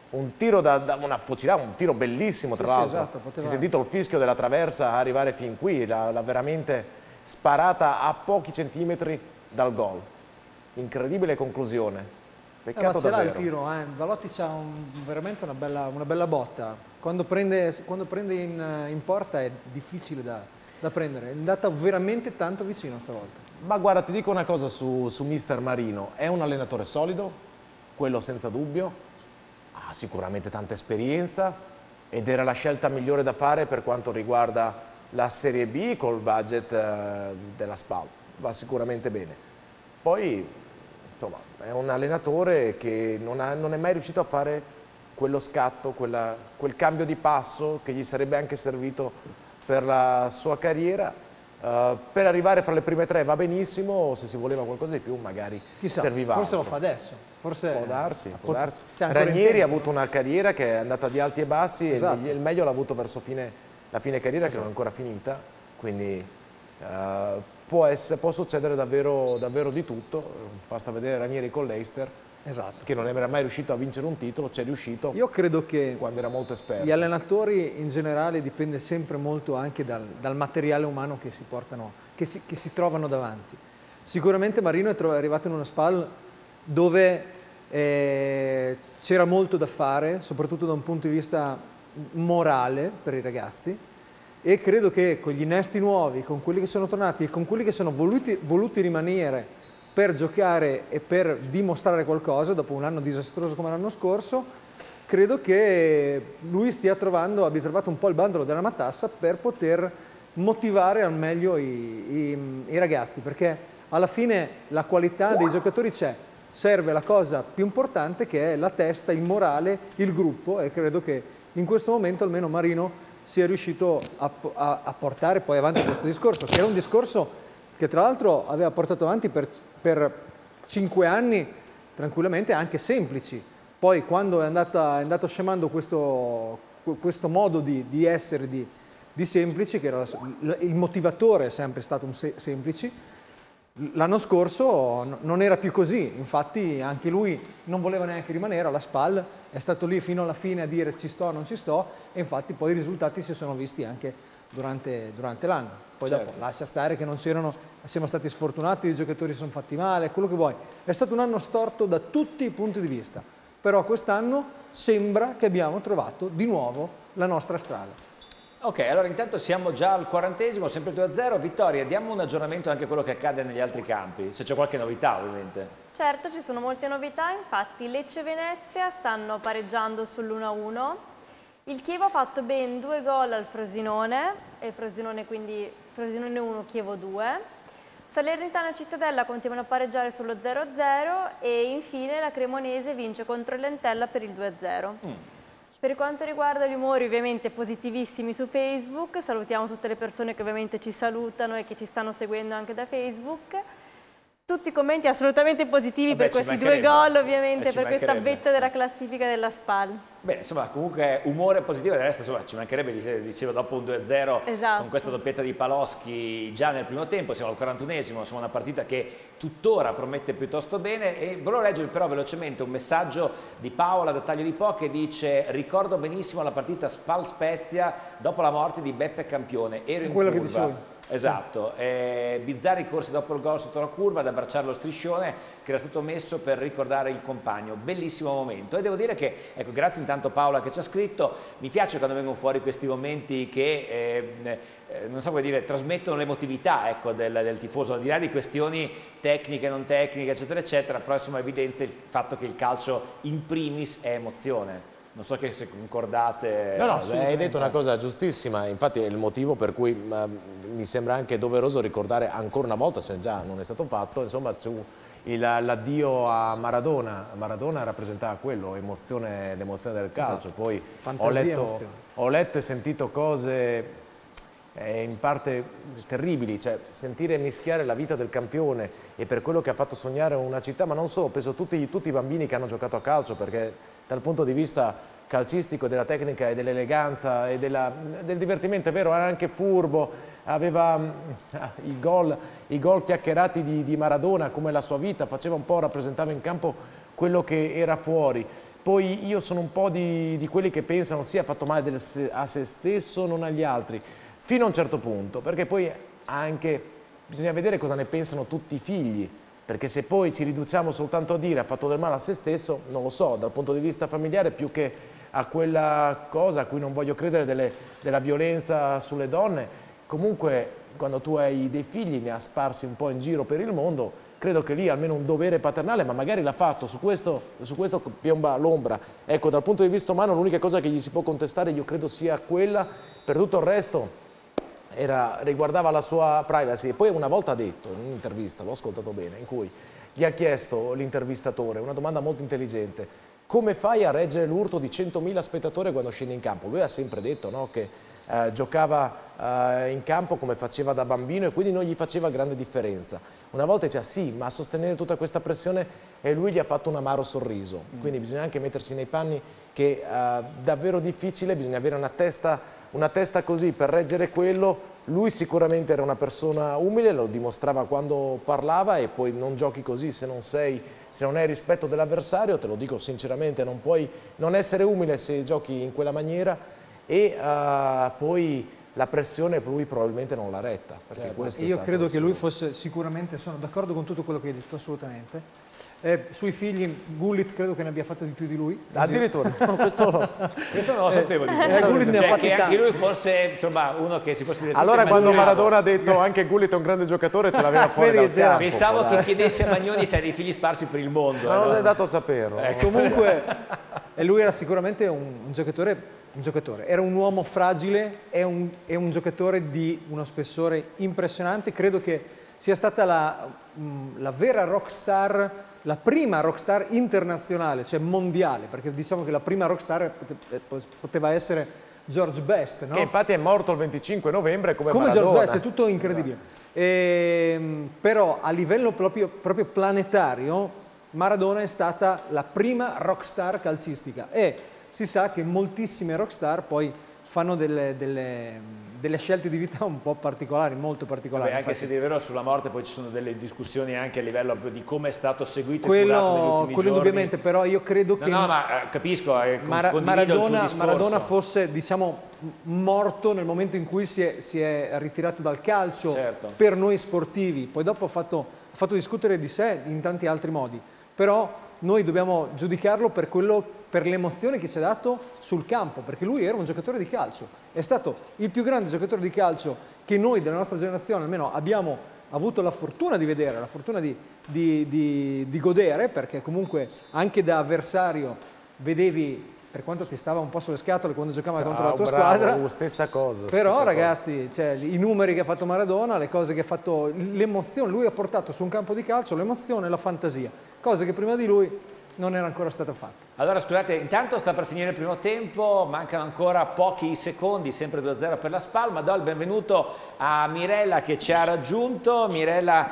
un tiro da una fucilata, un tiro bellissimo tra l'altro. Esatto, Si è sentito il fischio della traversa arrivare fin qui, l'ha veramente sparata a pochi centimetri dal gol. Incredibile conclusione. Ma Peccato ce l'ha il davvero. tiro, Valotti ha veramente una bella botta. Quando prende in porta è difficile da prendere, è andata veramente tanto vicino stavolta. Ma guarda, ti dico una cosa su mister Marino, è un allenatore solido, quello senza dubbio, ha sicuramente tanta esperienza ed era la scelta migliore da fare per quanto riguarda la Serie B col budget della SPAL, va sicuramente bene. Poi, insomma, è un allenatore che non è mai riuscito a fare quello scatto, quel cambio di passo che gli sarebbe anche servito per la sua carriera. Per arrivare fra le prime tre va benissimo, se si voleva qualcosa di più magari Chissà, serviva forse altro. lo fa adesso. Forse Può darsi, può darsi. c'è ancora in Ranieri ha tempo. avuto una carriera che è andata di alti e bassi Esatto. e il meglio l'ha avuto verso la fine carriera che non è ancora finita, quindi può succedere davvero di tutto, basta vedere Ranieri con l'Eister, Esatto. che non era mai riuscito a vincere un titolo, c'è riuscito Io credo che quando era molto esperto. gli allenatori in generale dipende sempre molto anche dal materiale umano che si portano, che si trovano davanti. Sicuramente Marino è arrivato in una SPAL dove c'era molto da fare, soprattutto da un punto di vista morale per i ragazzi, e credo che con gli innesti nuovi, con quelli che sono tornati e con quelli che sono voluti rimanere per giocare e per dimostrare qualcosa dopo un anno disastroso come l'anno scorso, credo che lui abbia trovato un po' il bandolo della matassa per poter motivare al meglio i ragazzi, perché alla fine la qualità dei giocatori c'è, serve la cosa più importante che è la testa, il morale, il gruppo, e credo che in questo momento almeno Marino sia riuscito a portare poi avanti questo discorso, che era un discorso che tra l'altro aveva portato avanti per 5 anni tranquillamente, anche semplici. Poi quando è andato scemando questo modo di essere di semplici, che era il motivatore è sempre stato un semplici, l'anno scorso non era più così, infatti anche lui non voleva neanche rimanere alla SPAL, è stato lì fino alla fine a dire ci sto, non ci sto, e infatti poi i risultati si sono visti anche durante l'anno. Poi dopo lascia stare che non c'erano, siamo stati sfortunati, i giocatori sono fatti male, quello che vuoi. È stato un anno storto da tutti i punti di vista, però quest'anno sembra che abbiamo trovato di nuovo la nostra strada. Ok, allora intanto siamo già al 40esimo, sempre 2-0. Vittoria, diamo un aggiornamento anche a quello che accade negli altri campi, se c'è qualche novità ovviamente. Certo, ci sono molte novità, infatti Lecce e Venezia stanno pareggiando sull'1-1. Il Chievo ha fatto ben 2 gol al Frosinone, e Frosinone quindi Frosinone 1, Chievo 2. Salernitana e Cittadella continuano a pareggiare sullo 0-0 e infine la Cremonese vince contro il Lentella per il 2-0. Per quanto riguarda gli umori ovviamente positivissimi su Facebook, salutiamo tutte le persone che ovviamente ci salutano e che ci stanno seguendo anche da Facebook. Tutti i commenti assolutamente positivi per questi 2 gol, ovviamente, per questa vetta della classifica della SPAL. Beh, insomma, comunque umore positivo, del resto insomma, ci mancherebbe, dicevo, dopo un 2-0 Esatto. con questa doppietta di Paloschi già nel primo tempo, siamo al 41esimo, insomma una partita che tuttora promette piuttosto bene. E volevo leggere però velocemente un messaggio di Paola da Taglio di Po che dice: ricordo benissimo la partita Spal Spezia dopo la morte di Beppe Campione, ero in Quello curva. che dicevo. Esatto, bizzarri corsi dopo il gol sotto la curva ad abbracciare lo striscione che era stato messo per ricordare il compagno, bellissimo momento. E devo dire che, ecco, grazie intanto Paola che ci ha scritto, mi piace quando vengono fuori questi momenti che non so come dire, trasmettono l'emotività, ecco, del tifoso, al di là di questioni tecniche, non tecniche, eccetera eccetera, però insomma evidenzia il fatto che il calcio in primis è emozione. Non so che se concordate. No, hai detto una cosa giustissima, infatti è il motivo per cui mi sembra anche doveroso ricordare ancora una volta, se già non è stato fatto, insomma, l'addio a Maradona. Maradona rappresentava quello, l'emozione del calcio. Esatto. Poi Fantasia, ho letto e sentito cose in parte terribili, cioè sentire mischiare la vita del campione e per quello che ha fatto sognare una città, ma non solo, penso tutti i bambini che hanno giocato a calcio, perché dal punto di vista calcistico, della tecnica e dell'eleganza e del divertimento, è vero, era anche furbo, aveva i gol chiacchierati di Maradona come la sua vita, faceva un po', rappresentava in campo quello che era fuori. poi io sono un po' di quelli che pensano sì, ha fatto male a se stesso, non agli altri, fino a un certo punto, perché poi anche bisogna vedere cosa ne pensano tutti i figli, perché se poi ci riduciamo soltanto a dire ha fatto del male a se stesso, non lo so, dal punto di vista familiare, più che a quella cosa a cui non voglio credere della violenza sulle donne, comunque quando tu hai dei figli, ne ha sparsi un po' in giro per il mondo, credo che lì almeno un dovere paternale, ma magari l'ha fatto, su questo piomba l'ombra. Ecco, dal punto di vista umano l'unica cosa che gli si può contestare io credo sia quella, per tutto il resto riguardava la sua privacy. E poi una volta ha detto, in un'intervista, l'ho ascoltato bene, in cui gli ha chiesto l'intervistatore, una domanda molto intelligente, come fai a reggere l'urto di 100.000 spettatori quando scendi in campo? Lui ha sempre detto, no, che giocava in campo come faceva da bambino e quindi non gli faceva grande differenza. Una volta diceva sì, ma a sostenere tutta questa pressione e lui gli ha fatto un amaro sorriso. Quindi bisogna anche mettersi nei panni che è davvero difficile, bisogna avere una testa così per reggere quello. Lui sicuramente era una persona umile, lo dimostrava quando parlava, e poi non giochi così se non hai rispetto dell'avversario, te lo dico sinceramente, non puoi non essere umile se giochi in quella maniera. E poi la pressione lui probabilmente non l'ha retta. Io credo che lui fosse sicuramente, sono d'accordo con tutto quello che hai detto, assolutamente. Sui figli, Gullit credo che ne abbia fatto di più di lui. Addirittura, questo non lo sapevo di Gullit ne ha fatti che anche tanti. lui forse, insomma, uno che si può dire. Allora quando Maradona ha detto anche Gullit è un grande giocatore, ce l'aveva fuori dal campo. Pensavo che chiedesse a Magnoni se ha dei figli sparsi per il mondo. Non è dato a saperlo. Comunque, lui era sicuramente un giocatore. Era un uomo fragile, è un giocatore di uno spessore impressionante. Credo che sia stata la vera rockstar, la prima rockstar internazionale, cioè mondiale, perché diciamo che la prima rockstar poteva essere George Best, no? Che infatti è morto il 25 novembre come George Maradona. Best, è tutto incredibile. Però a livello proprio planetario Maradona è stata la prima rockstar calcistica, e si sa che moltissime rockstar poi fanno delle scelte di vita un po' particolari, molto particolari. Anche se di vero sulla morte poi ci sono delle discussioni anche a livello di come è stato seguito e quello, curato negli ultimi giorni. Indubbiamente, però io credo che capisco, Maradona fosse, diciamo, morto nel momento in cui si è ritirato dal calcio, certo, per noi sportivi, poi dopo ha fatto discutere di sé in tanti altri modi, però noi dobbiamo giudicarlo per l'emozione che ci ha dato sul campo, perché lui era un giocatore di calcio, è stato il più grande giocatore di calcio che noi della nostra generazione almeno abbiamo avuto la fortuna di vedere, la fortuna di godere, perché comunque anche da avversario vedevi per quanto ti stava un po' sulle scatole quando giocava contro la tua squadra. Stessa cosa. Però ragazzi, cioè, i numeri che ha fatto Maradona, le cose che ha fatto, l'emozione, lui ha portato su un campo di calcio l'emozione e la fantasia, cose che prima di lui non era ancora stata fatta. Allora scusate, intanto sta per finire il primo tempo, mancano ancora pochi secondi, sempre 2-0 per la SPAL, ma do il benvenuto a Mirella che ci ha raggiunto. Mirella,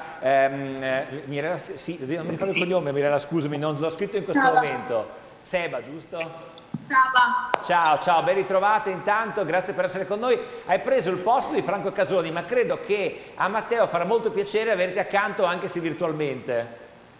sì, non mi ricordo il cognome, Mirella, scusami, non l'ho scritto in questo momento. Seba, giusto? Ciao, ben ritrovata intanto, grazie per essere con noi. Hai preso il posto di Franco Casoni, ma credo che a Matteo farà molto piacere averti accanto anche se virtualmente.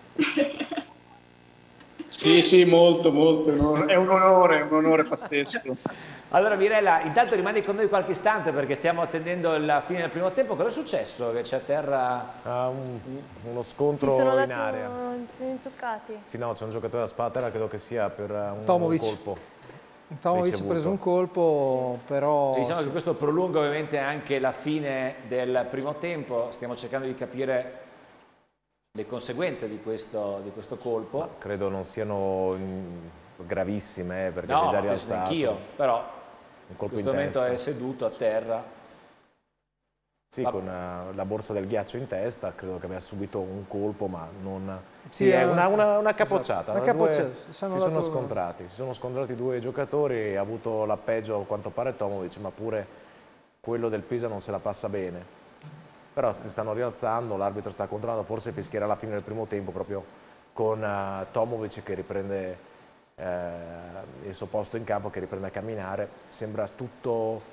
Sì, molto, è un onore pazzesco. Allora Mirella, intanto rimani con noi qualche istante perché stiamo attendendo la fine del primo tempo. Cosa è successo? Che c'è a terra uno scontro in area. Sono intoccati. Sì, no, c'è un giocatore da spalla, credo che sia per un colpo. Tomovic ha preso un colpo, però... Diciamo che questo prolunga ovviamente anche la fine del primo tempo. Stiamo cercando di capire le conseguenze di questo colpo. Ma credo non siano gravissime, perché no, si è già rialzato. No, anch'io, però in questo momento è seduto a terra. Sì, con la borsa del ghiaccio in testa, credo che abbia subito un colpo, ma non... Sì, è una capocciata. Esatto. Si sono scontrati due giocatori, ha avuto l'appeggio a quanto pare Tomovic, ma pure quello del Pisa non se la passa bene. Però si stanno rialzando, l'arbitro sta controllando, forse fischierà la fine del primo tempo proprio con Tomovic che riprende il suo posto in campo, che riprende a camminare. Sembra tutto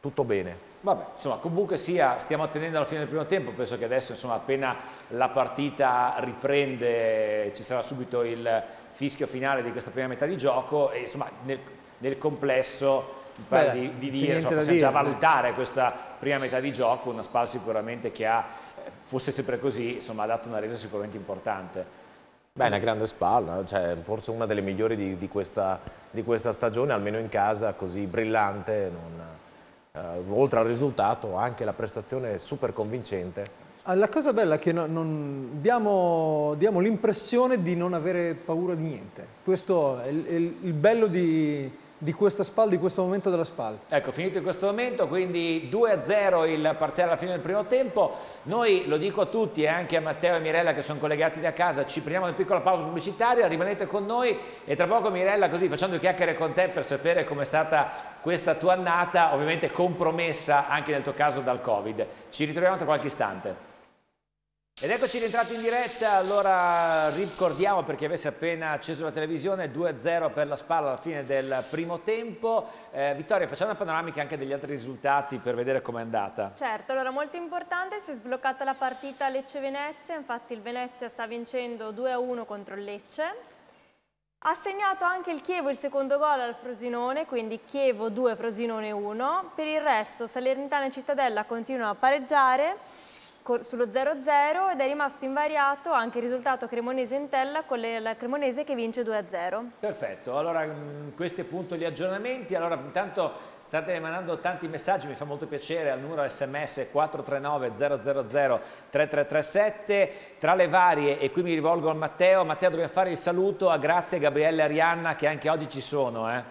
tutto bene. Vabbè, insomma, comunque sia, stiamo attendendo alla fine del primo tempo, penso che adesso, insomma, appena la partita riprende ci sarà subito il fischio finale di questa prima metà di gioco e insomma nel complesso mi pare di dire, insomma, possiamo già valutare questa prima metà di gioco, una SPAL sicuramente che ha, fosse sempre così, insomma, ha dato una resa sicuramente importante. Beh, una grande spalla, cioè, forse una delle migliori di questa stagione, almeno in casa, così brillante, oltre al risultato anche la prestazione super convincente. La cosa bella è che diamo l'impressione di non avere paura di niente. Questo è il bello di questa SPAL, di questo momento della SPAL. Ecco, finito in questo momento, quindi 2-0 il parziale alla fine del primo tempo. Noi, lo dico a tutti e anche a Matteo e Mirella che sono collegati da casa, ci prendiamo una piccola pausa pubblicitaria, rimanete con noi e tra poco Mirella, così facendo due chiacchiere con te per sapere com'è stata questa tua annata, ovviamente compromessa anche nel tuo caso dal Covid. Ci ritroviamo tra qualche istante. Ed eccoci rientrati in diretta, allora ricordiamo per chi avesse appena acceso la televisione 2-0 per la SPAL alla fine del primo tempo. Vittoria, facciamo una panoramica anche degli altri risultati per vedere com'è andata. Certo, allora molto importante, si è sbloccata la partita Lecce-Venezia, infatti il Venezia sta vincendo 2-1 contro il Lecce. Ha segnato anche il Chievo il secondo gol al Frosinone, quindi Chievo 2, Frosinone 1. Per il resto Salernitana e Cittadella continuano a pareggiare sullo 0-0 ed è rimasto invariato anche il risultato Cremonese-Entella con la Cremonese che vince 2-0. Perfetto, allora questi appunto gli aggiornamenti. Allora intanto state mandando tanti messaggi, mi fa molto piacere, al numero SMS 439 000 3337. Tra le varie, e qui mi rivolgo a Matteo, dobbiamo fare il saluto a Grazia, Gabriele e Arianna che anche oggi ci sono,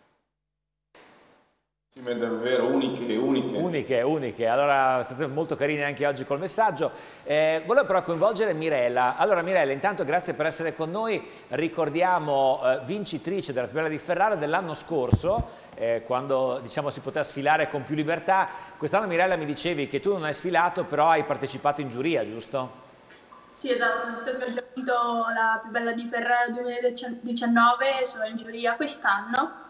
Davvero uniche, allora state molto carine anche oggi col messaggio. Volevo però coinvolgere Mirella. Allora Mirella, intanto grazie per essere con noi, ricordiamo vincitrice della Più Bella di Ferrara dell'anno scorso, quando diciamo si poteva sfilare con più libertà. Quest'anno Mirella mi dicevi che tu non hai sfilato, però hai partecipato in giuria, giusto? Sì, esatto, visto che ho già vinto la Più Bella di Ferrara 2019, sono in giuria quest'anno.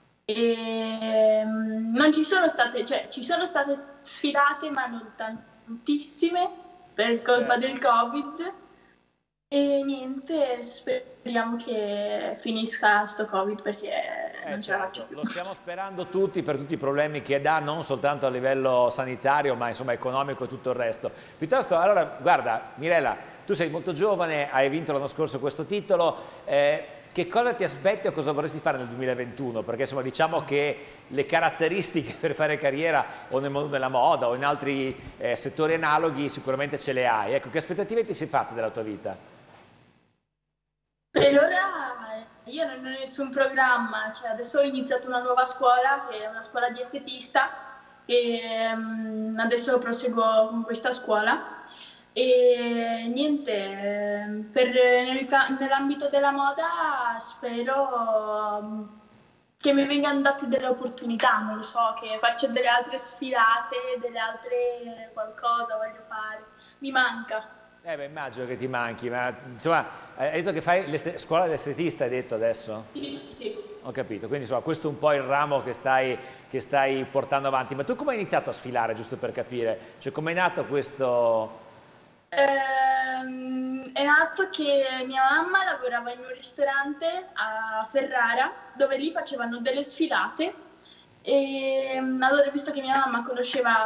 E non ci sono state, cioè ci sono state sfilate ma non tantissime per colpa del Covid e niente, speriamo che finisca sto Covid perché non ce la faccio più. Lo stiamo sperando tutti per tutti i problemi che dà, non soltanto a livello sanitario ma insomma economico e tutto il resto. Piuttosto, allora guarda Mirella, tu sei molto giovane, hai vinto l'anno scorso questo titolo, che cosa ti aspetti o cosa vorresti fare nel 2021? Perché insomma diciamo che le caratteristiche per fare carriera o nel mondo della moda o in altri settori analoghi sicuramente ce le hai. Ecco, che aspettative ti sei fatte della tua vita? Per ora io non ho nessun programma, cioè adesso ho iniziato una nuova scuola che è una scuola di estetista e adesso proseguo con questa scuola. E niente, nell'ambito della moda spero che mi vengano date delle opportunità, non lo so, che faccio delle altre sfilate, delle altre qualcosa voglio fare, mi manca. Beh, immagino che ti manchi, ma insomma, hai detto che fai scuola di estetista, hai detto adesso? Sì. Ho capito, quindi insomma questo è un po' il ramo che stai portando avanti, ma tu come hai iniziato a sfilare, giusto per capire? Cioè come è nato questo... È nato che mia mamma lavorava in un ristorante a Ferrara dove lì facevano delle sfilate e allora visto che mia mamma conosceva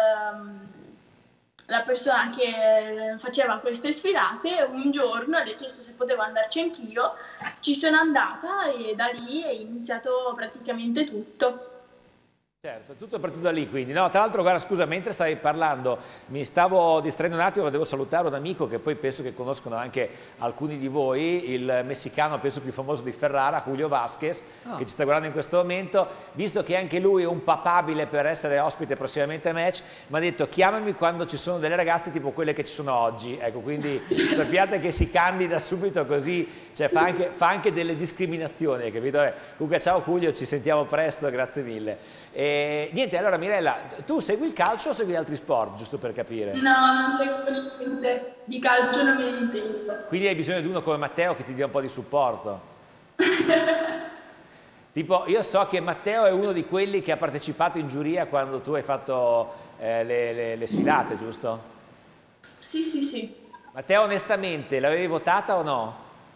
la persona che faceva queste sfilate, un giorno le ho chiesto se potevo andarci anch'io, ci sono andata e da lì è iniziato praticamente tutto. Certo, tutto è partito da lì quindi. No, tra l'altro, guarda, scusa, mentre stavi parlando mi stavo distraendo un attimo, ma devo salutare un amico che poi penso che conoscono anche alcuni di voi, il messicano penso più famoso di Ferrara, Julio Vasquez, che ci sta guardando in questo momento, visto che anche lui è un papabile per essere ospite prossimamente a Match, mi ha detto chiamami quando ci sono delle ragazze tipo quelle che ci sono oggi, ecco, quindi sappiate che si candida subito così, cioè fa anche delle discriminazioni, capito? Comunque ciao Julio, ci sentiamo presto, grazie mille. Niente, allora Mirella, tu segui il calcio o segui altri sport, giusto per capire? No, non seguo niente, di calcio non me ne intendo. Quindi hai bisogno di uno come Matteo che ti dia un po' di supporto. Ti Tipo, io so che Matteo è uno di quelli che ha partecipato in giuria quando tu hai fatto le sfilate, giusto? Sì, sì, sì. Matteo, onestamente, l'avevi votata o no?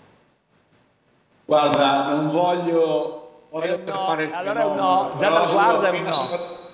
Guarda, non voglio No, fare il allora è un fenomeno, no, già però dal guardo è un appena no.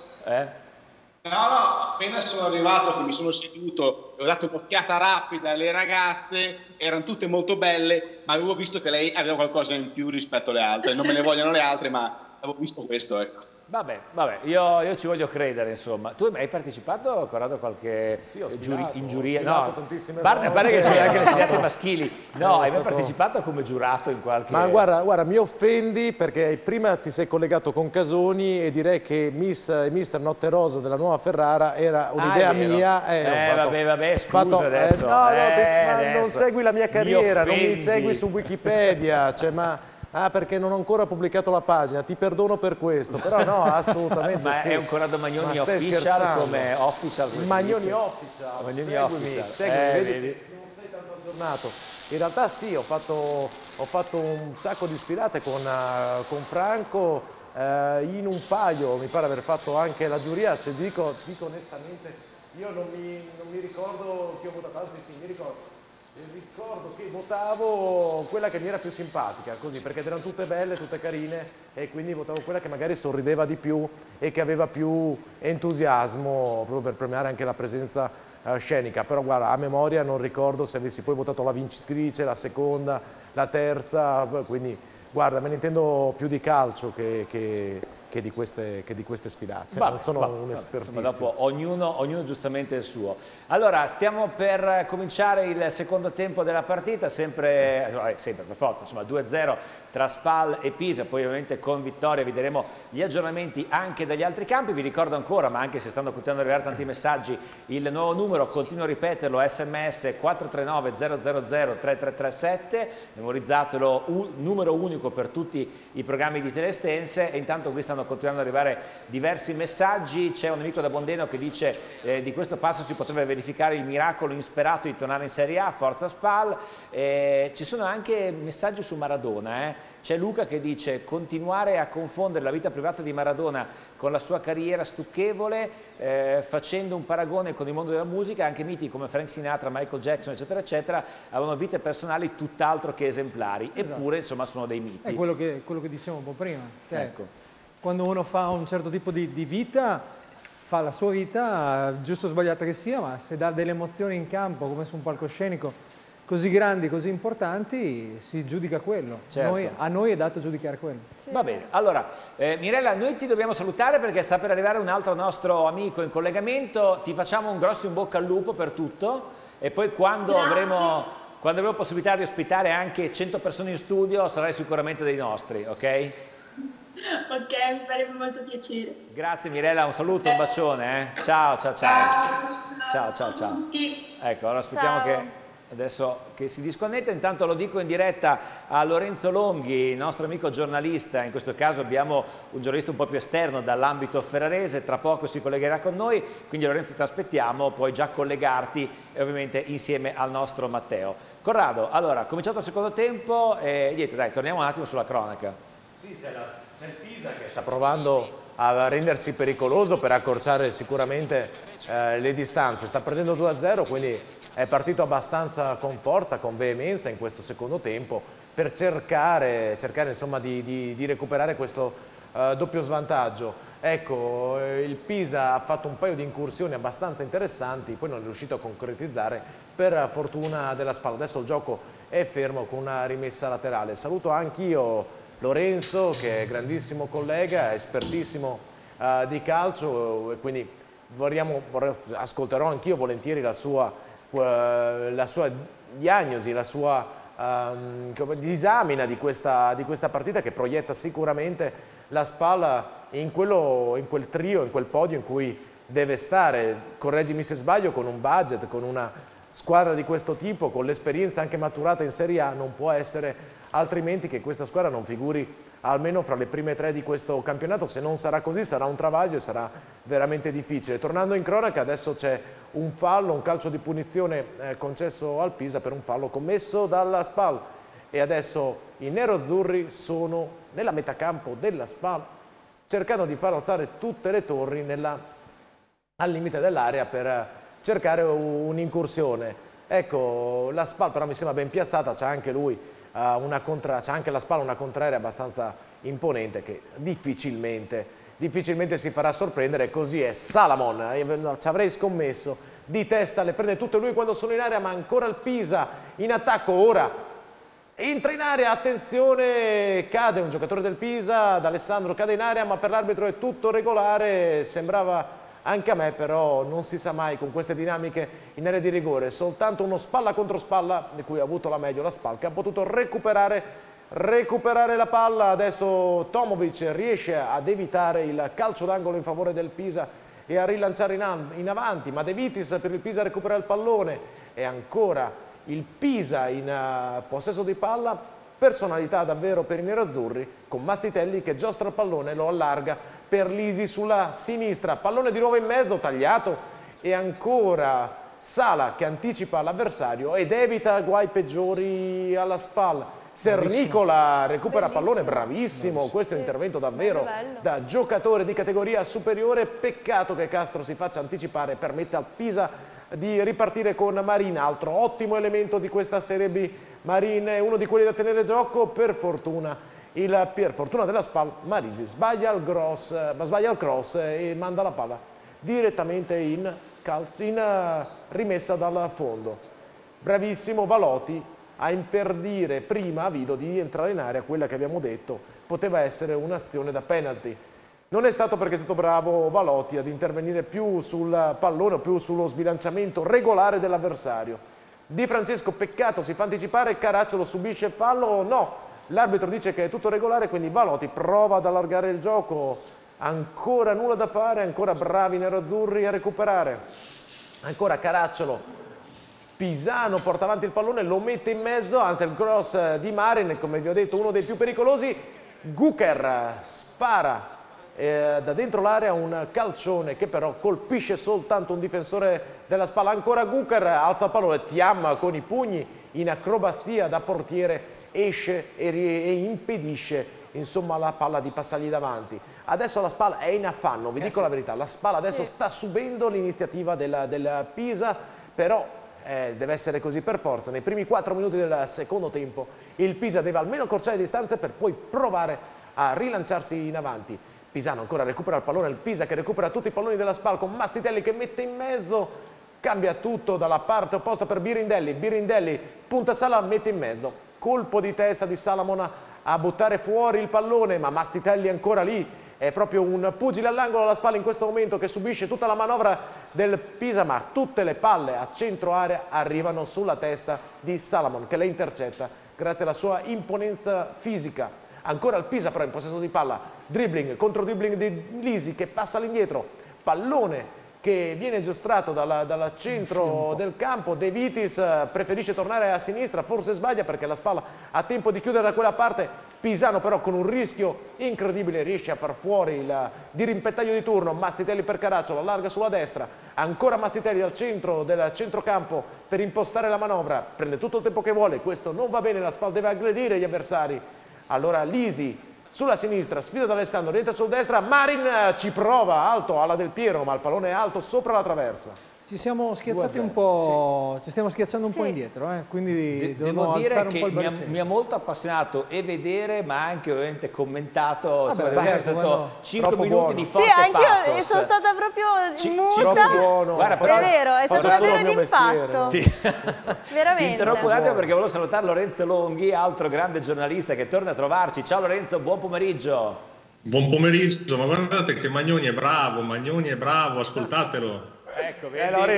No, appena sono arrivato, che mi sono seduto e ho dato un'occhiata rapida alle ragazze, erano tutte molto belle, ma avevo visto che lei aveva qualcosa in più rispetto alle altre. Non me ne vogliono le altre, ma avevo visto questo, ecco. Vabbè, io ci voglio credere, insomma. Tu hai partecipato, Corrado, a qualche in giuria? No, tantissime a parte che ci sono anche le sfilate maschili. No, hai mai stato... partecipato come giurato in qualche... Ma guarda, mi offendi perché prima ti sei collegato con Casoni e direi che Mister Notte Rosa della nuova Ferrara era un'idea mia. Vabbè, scusa adesso. Non segui la mia carriera, non mi offendi. segui su Wikipedia, cioè, perché non ho ancora pubblicato la pagina, ti perdono per questo, però no, assolutamente Ma sì. è un Corrado Magnoni official scherzando. Come official? Magnoni official, Magnoni seguimi, official. vedi? Non sei tanto aggiornato. In realtà sì, ho fatto un sacco di sfilate con Franco, in un paio, mi pare aver fatto anche la giuria, se dico onestamente, io non mi ricordo chi ho votato, anzi sì, mi ricordo che votavo quella che mi era più simpatica, così, perché erano tutte belle, tutte carine e quindi votavo quella che magari sorrideva di più e che aveva più entusiasmo proprio per premiare anche la presenza scenica. Però guarda, a memoria non ricordo se avessi poi votato la vincitrice, la seconda, la terza, quindi guarda, me ne intendo più di calcio che di queste sfilate. Non sono un espertissimo. Dopo ognuno giustamente il suo. Allora, stiamo per cominciare il secondo tempo della partita, sempre per forza, insomma 2-0 tra Spal e Pisa, poi ovviamente con vittoria vi daremo gli aggiornamenti anche dagli altri campi. Vi ricordo ancora, ma anche se stanno continuando ad arrivare tanti messaggi, il nuovo numero, continuo a ripeterlo, SMS 439 000 3337, memorizzatelo, numero unico per tutti i programmi di Telestense. E intanto qui stanno continuando ad arrivare diversi messaggi. C'è un amico da Bondeno che dice di questo passo si potrebbe verificare il miracolo insperato di tornare in Serie A, forza Spal. Ci sono anche messaggi su Maradona, C'è Luca che dice continuare a confondere la vita privata di Maradona con la sua carriera stucchevole, facendo un paragone con il mondo della musica. Anche miti come Frank Sinatra, Michael Jackson eccetera eccetera avevano vite personali tutt'altro che esemplari, eppure insomma sono dei miti. È quello che dicevamo un po' prima, Ecco. Quando uno fa un certo tipo di vita, fa la sua vita, giusto o sbagliata che sia, ma se dà delle emozioni in campo come su un palcoscenico così grandi, così importanti, si giudica quello. Certo. A noi è dato giudicare quello. Sì. Va bene, allora Mirella, noi ti dobbiamo salutare perché sta per arrivare un altro nostro amico in collegamento. Ti facciamo un grosso in bocca al lupo per tutto e poi quando avremo possibilità di ospitare anche 100 persone in studio sarai sicuramente dei nostri, ok? Ok, mi farebbe molto piacere. Grazie Mirella, un saluto, un bacione. Ciao. Ciao. Tutti. Ecco, allora aspettiamo Ciao. che adesso che si disconnetta. Intanto lo dico in diretta a Lorenzo Longhi, nostro amico giornalista. In questo caso abbiamo un giornalista un po' più esterno dall'ambito ferrarese, tra poco si collegherà con noi, quindi Lorenzo ti aspettiamo, puoi già collegarti ovviamente insieme al nostro Matteo. Corrado, allora, cominciato il secondo tempo e niente, dai, torniamo un attimo sulla cronaca. Sì, c'è il Pisa che sta provando a rendersi pericoloso per accorciare sicuramente le distanze. Sta perdendo 2-0, quindi è partito abbastanza con forza, con veemenza in questo secondo tempo per cercare insomma, di recuperare questo doppio svantaggio. Ecco, il Pisa ha fatto un paio di incursioni abbastanza interessanti, poi non è riuscito a concretizzare per fortuna della Spal. Adesso il gioco è fermo con una rimessa laterale. Saluto anch'io Lorenzo, che è grandissimo collega, espertissimo di calcio, e quindi ascolterò anch'io volentieri la sua diagnosi, la sua disamina di questa partita che proietta sicuramente la Spal in quel trio, in quel podio in cui deve stare, correggimi se sbaglio, con un budget, con una squadra di questo tipo, con l'esperienza anche maturata in Serie A. Non può essere altrimenti che questa squadra non figuri almeno fra le prime 3 di questo campionato. Se non sarà così sarà un travaglio e sarà veramente difficile. Tornando in cronaca, adesso c'è un fallo, un calcio di punizione concesso al Pisa per un fallo commesso dalla Spal. e adesso i neroazzurri sono nella metacampo della SPAL, cercando di far alzare tutte le torri al limite dell'area per cercare un'incursione. Ecco, la SPAL però mi sembra ben piazzata, c'è anche lui c'è anche la SPAL una contraerea abbastanza imponente che difficilmente si farà sorprendere. Così è Salamon, ci avrei scommesso, di testa le prende tutte lui quando sono in area, ma ancora il Pisa in attacco. Ora entra in area, attenzione, cade un giocatore del Pisa, D'Alessandro cade in area, ma per l'arbitro è tutto regolare, sembrava anche a me, però non si sa mai con queste dinamiche in area di rigore. Soltanto uno spalla contro spalla, di cui ha avuto la meglio la SPAL, che ha potuto recuperare la palla. Adesso Tomovic riesce ad evitare il calcio d'angolo in favore del Pisa e a rilanciare in avanti, ma De Vitis per il Pisa recupera il pallone e ancora il Pisa in possesso di palla. Personalità davvero per i nerazzurri, con Mastitelli che giostra il pallone, lo allarga per Lisi sulla sinistra, pallone di nuovo in mezzo, tagliato, e ancora Sala che anticipa l'avversario ed evita guai peggiori alla SPAL. Sernicola recupera pallone, bravissimo, questo è un intervento davvero da giocatore di categoria superiore. Peccato che Castro si faccia anticipare e permette al Pisa di ripartire con Marin, altro ottimo elemento di questa Serie B. Marin è uno di quelli da tenere gioco, per fortuna della SPAL. Marisi sbaglia il cross e manda la palla direttamente in rimessa dal fondo. Bravissimo Valotti a impedire prima a Vido di entrare in area, quella che abbiamo detto poteva essere un'azione da penalty. Non è stato perché è stato bravo Valotti ad intervenire più sul pallone o più sullo sbilanciamento regolare dell'avversario. Di Francesco, peccato, si fa anticipare, Caracciolo subisce il fallo, no, l'arbitro dice che è tutto regolare, quindi Valotti prova ad allargare il gioco, ancora nulla da fare, ancora bravi i nerazzurri a recuperare, ancora Caracciolo, Pisano porta avanti il pallone, lo mette in mezzo, anzi il cross di Marin, come vi ho detto uno dei più pericolosi. Guker spara da dentro l'area un calcione che però colpisce soltanto un difensore della SPAL. Ancora Guker alza il pallone, Thiam con i pugni in acrobazia da portiere esce e impedisce insomma la palla di passargli davanti. Adesso la SPAL è in affanno, vi dico la verità, la SPAL adesso sta subendo l'iniziativa del Pisa, però deve essere così per forza. Nei primi 4 minuti del secondo tempo il Pisa deve almeno accorciare le distanze per poi provare a rilanciarsi in avanti. Pisano ancora recupera il pallone, il Pisa che recupera tutti i palloni della SPAL con Mastitelli che mette in mezzo, cambia tutto dalla parte opposta per Birindelli, punta Sala, mette in mezzo, colpo di testa di Salamon a buttare fuori il pallone, ma Mastitelli ancora lì, è proprio un pugile all'angolo alla SPAL in questo momento che subisce tutta la manovra del Pisa, ma tutte le palle a centro area arrivano sulla testa di Salamon che le intercetta grazie alla sua imponenza fisica. Ancora il Pisa però in possesso di palla, dribbling, contro dribbling di Lisi che passa all'indietro, pallone che viene giostrato dal centro del campo. De Vitis preferisce tornare a sinistra, forse sbaglia perché la SPAL ha tempo di chiudere da quella parte. Pisano però con un rischio incredibile riesce a far fuori il dirimpettaio di turno. Mastitelli per Caracciolo, allarga sulla destra, ancora Mastitelli al centro del centrocampo per impostare la manovra, prende tutto il tempo che vuole, questo non va bene, la SPAL deve aggredire gli avversari. Allora Lisi sulla sinistra, sfida da Alessandro, rientra sulla destra, Marin ci prova, alto, alla Del Piero, ma il pallone è alto sopra la traversa. Ci siamo schiacciati un po', sì. Ci stiamo schiacciando un po' indietro, quindi devo dire che mi ha molto appassionato e vedere, ma anche ovviamente commentato. È stato 5 minuti di forte pathos. Sì, anch'io sono stata proprio muta. Buono. Guarda, è vero, è stato davvero d'impatto. Veramente. Ti interrompo un attimo perché volevo salutare Lorenzo Longhi, altro grande giornalista che torna a trovarci. Ciao Lorenzo, buon pomeriggio. Buon pomeriggio, ma guardate che Magnoni è bravo, ascoltatelo. Ecco,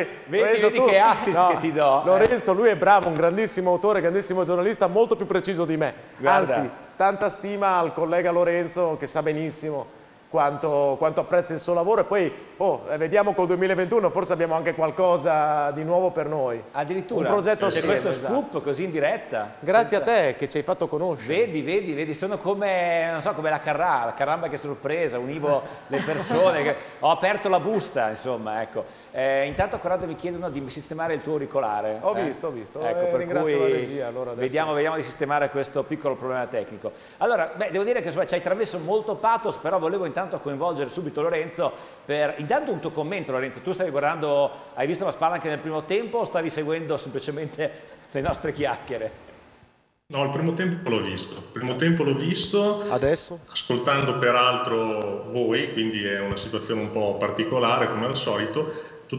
vedi che assist che ti do. Lorenzo, lui è bravo, un grandissimo autore, grandissimo giornalista, molto più preciso di me. Guarda. Anzi, tanta stima al collega Lorenzo che sa benissimo quanto apprezzi il suo lavoro, e poi vediamo col 2021 forse abbiamo anche qualcosa di nuovo per noi. Addirittura un progetto c'è assieme, questo scoop così in diretta. Grazie a te che ci hai fatto conoscere. Vedi, sono come, non so, come la caramba che sorpresa, univo le persone, ho aperto la busta, insomma, ecco. Intanto Corrado mi chiedono di sistemare il tuo auricolare. Ho visto. Ecco, per Ringrazio cui la regia, allora vediamo di sistemare questo piccolo problema tecnico. Allora, devo dire che insomma, ci hai trasmesso molto pathos, però volevo intanto coinvolgere subito Lorenzo per intanto un tuo commento. Lorenzo, tu stavi guardando, hai visto la Spal anche nel primo tempo o stavi seguendo semplicemente le nostre chiacchiere? No, il primo tempo l'ho visto. Il primo tempo l'ho visto adesso, ascoltando peraltro voi, quindi è una situazione un po' particolare come al solito.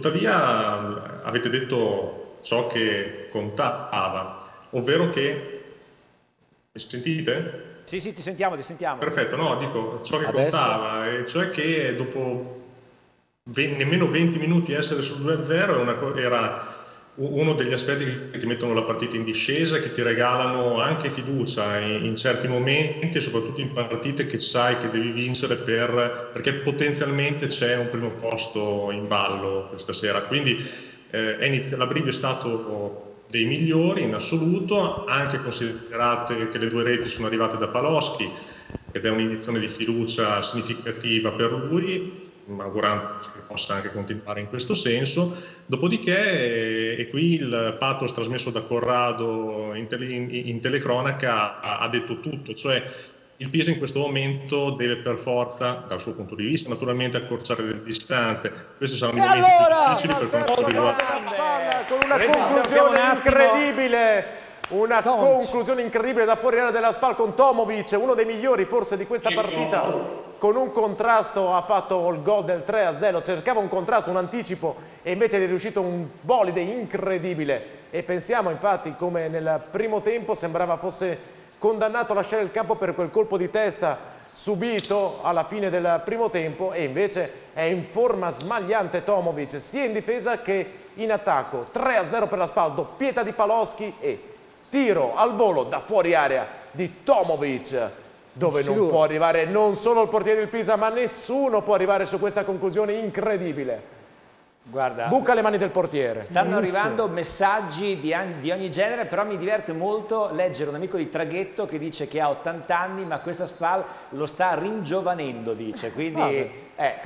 Tuttavia avete detto ciò che contava, ovvero che... Mi sentite? Sì, ti sentiamo. Perfetto, no, dico ciò che contava, e cioè che dopo nemmeno 20 minuti essere sul 2-0 era uno degli aspetti che ti mettono la partita in discesa, che ti regalano anche fiducia in certi momenti, soprattutto in partite che sai che devi vincere perché potenzialmente c'è un primo posto in ballo questa sera. Quindi l'abbrivio è stato dei migliori in assoluto, anche considerate che le 2 reti sono arrivate da Paloschi ed è un'iniezione di fiducia significativa per lui, augurandoci che possa anche continuare in questo senso. Dopodiché, e qui il pathos trasmesso da Corrado in telecronaca ha detto tutto, cioè il Pisa in questo momento deve per forza, dal suo punto di vista, naturalmente accorciare le distanze. Questi saranno i momenti difficili per quanto riguarda... Con una conclusione incredibile, conclusione incredibile da fuori area della Spal con Tomovic, uno dei migliori forse di questa partita, con un contrasto ha fatto il gol del 3-0, cercava un contrasto, un anticipo, e invece è riuscito un bolide incredibile. E pensiamo infatti come nel primo tempo sembrava fosse condannato a lasciare il campo per quel colpo di testa subito alla fine del primo tempo, e invece è in forma smagliante Tomovic sia in difesa che in attacco. 3-0 per la Spal, doppietta di Paloschi e tiro al volo da fuori area di Tomovic, dove non può arrivare non solo il portiere del Pisa, ma nessuno può arrivare su questa conclusione incredibile. Guarda, buca le mani del portiere. Stanno arrivando messaggi di ogni genere, però mi diverte molto leggere un amico di traghetto che dice che ha 80 anni, ma questa Spal lo sta ringiovanendo, dice. Quindi,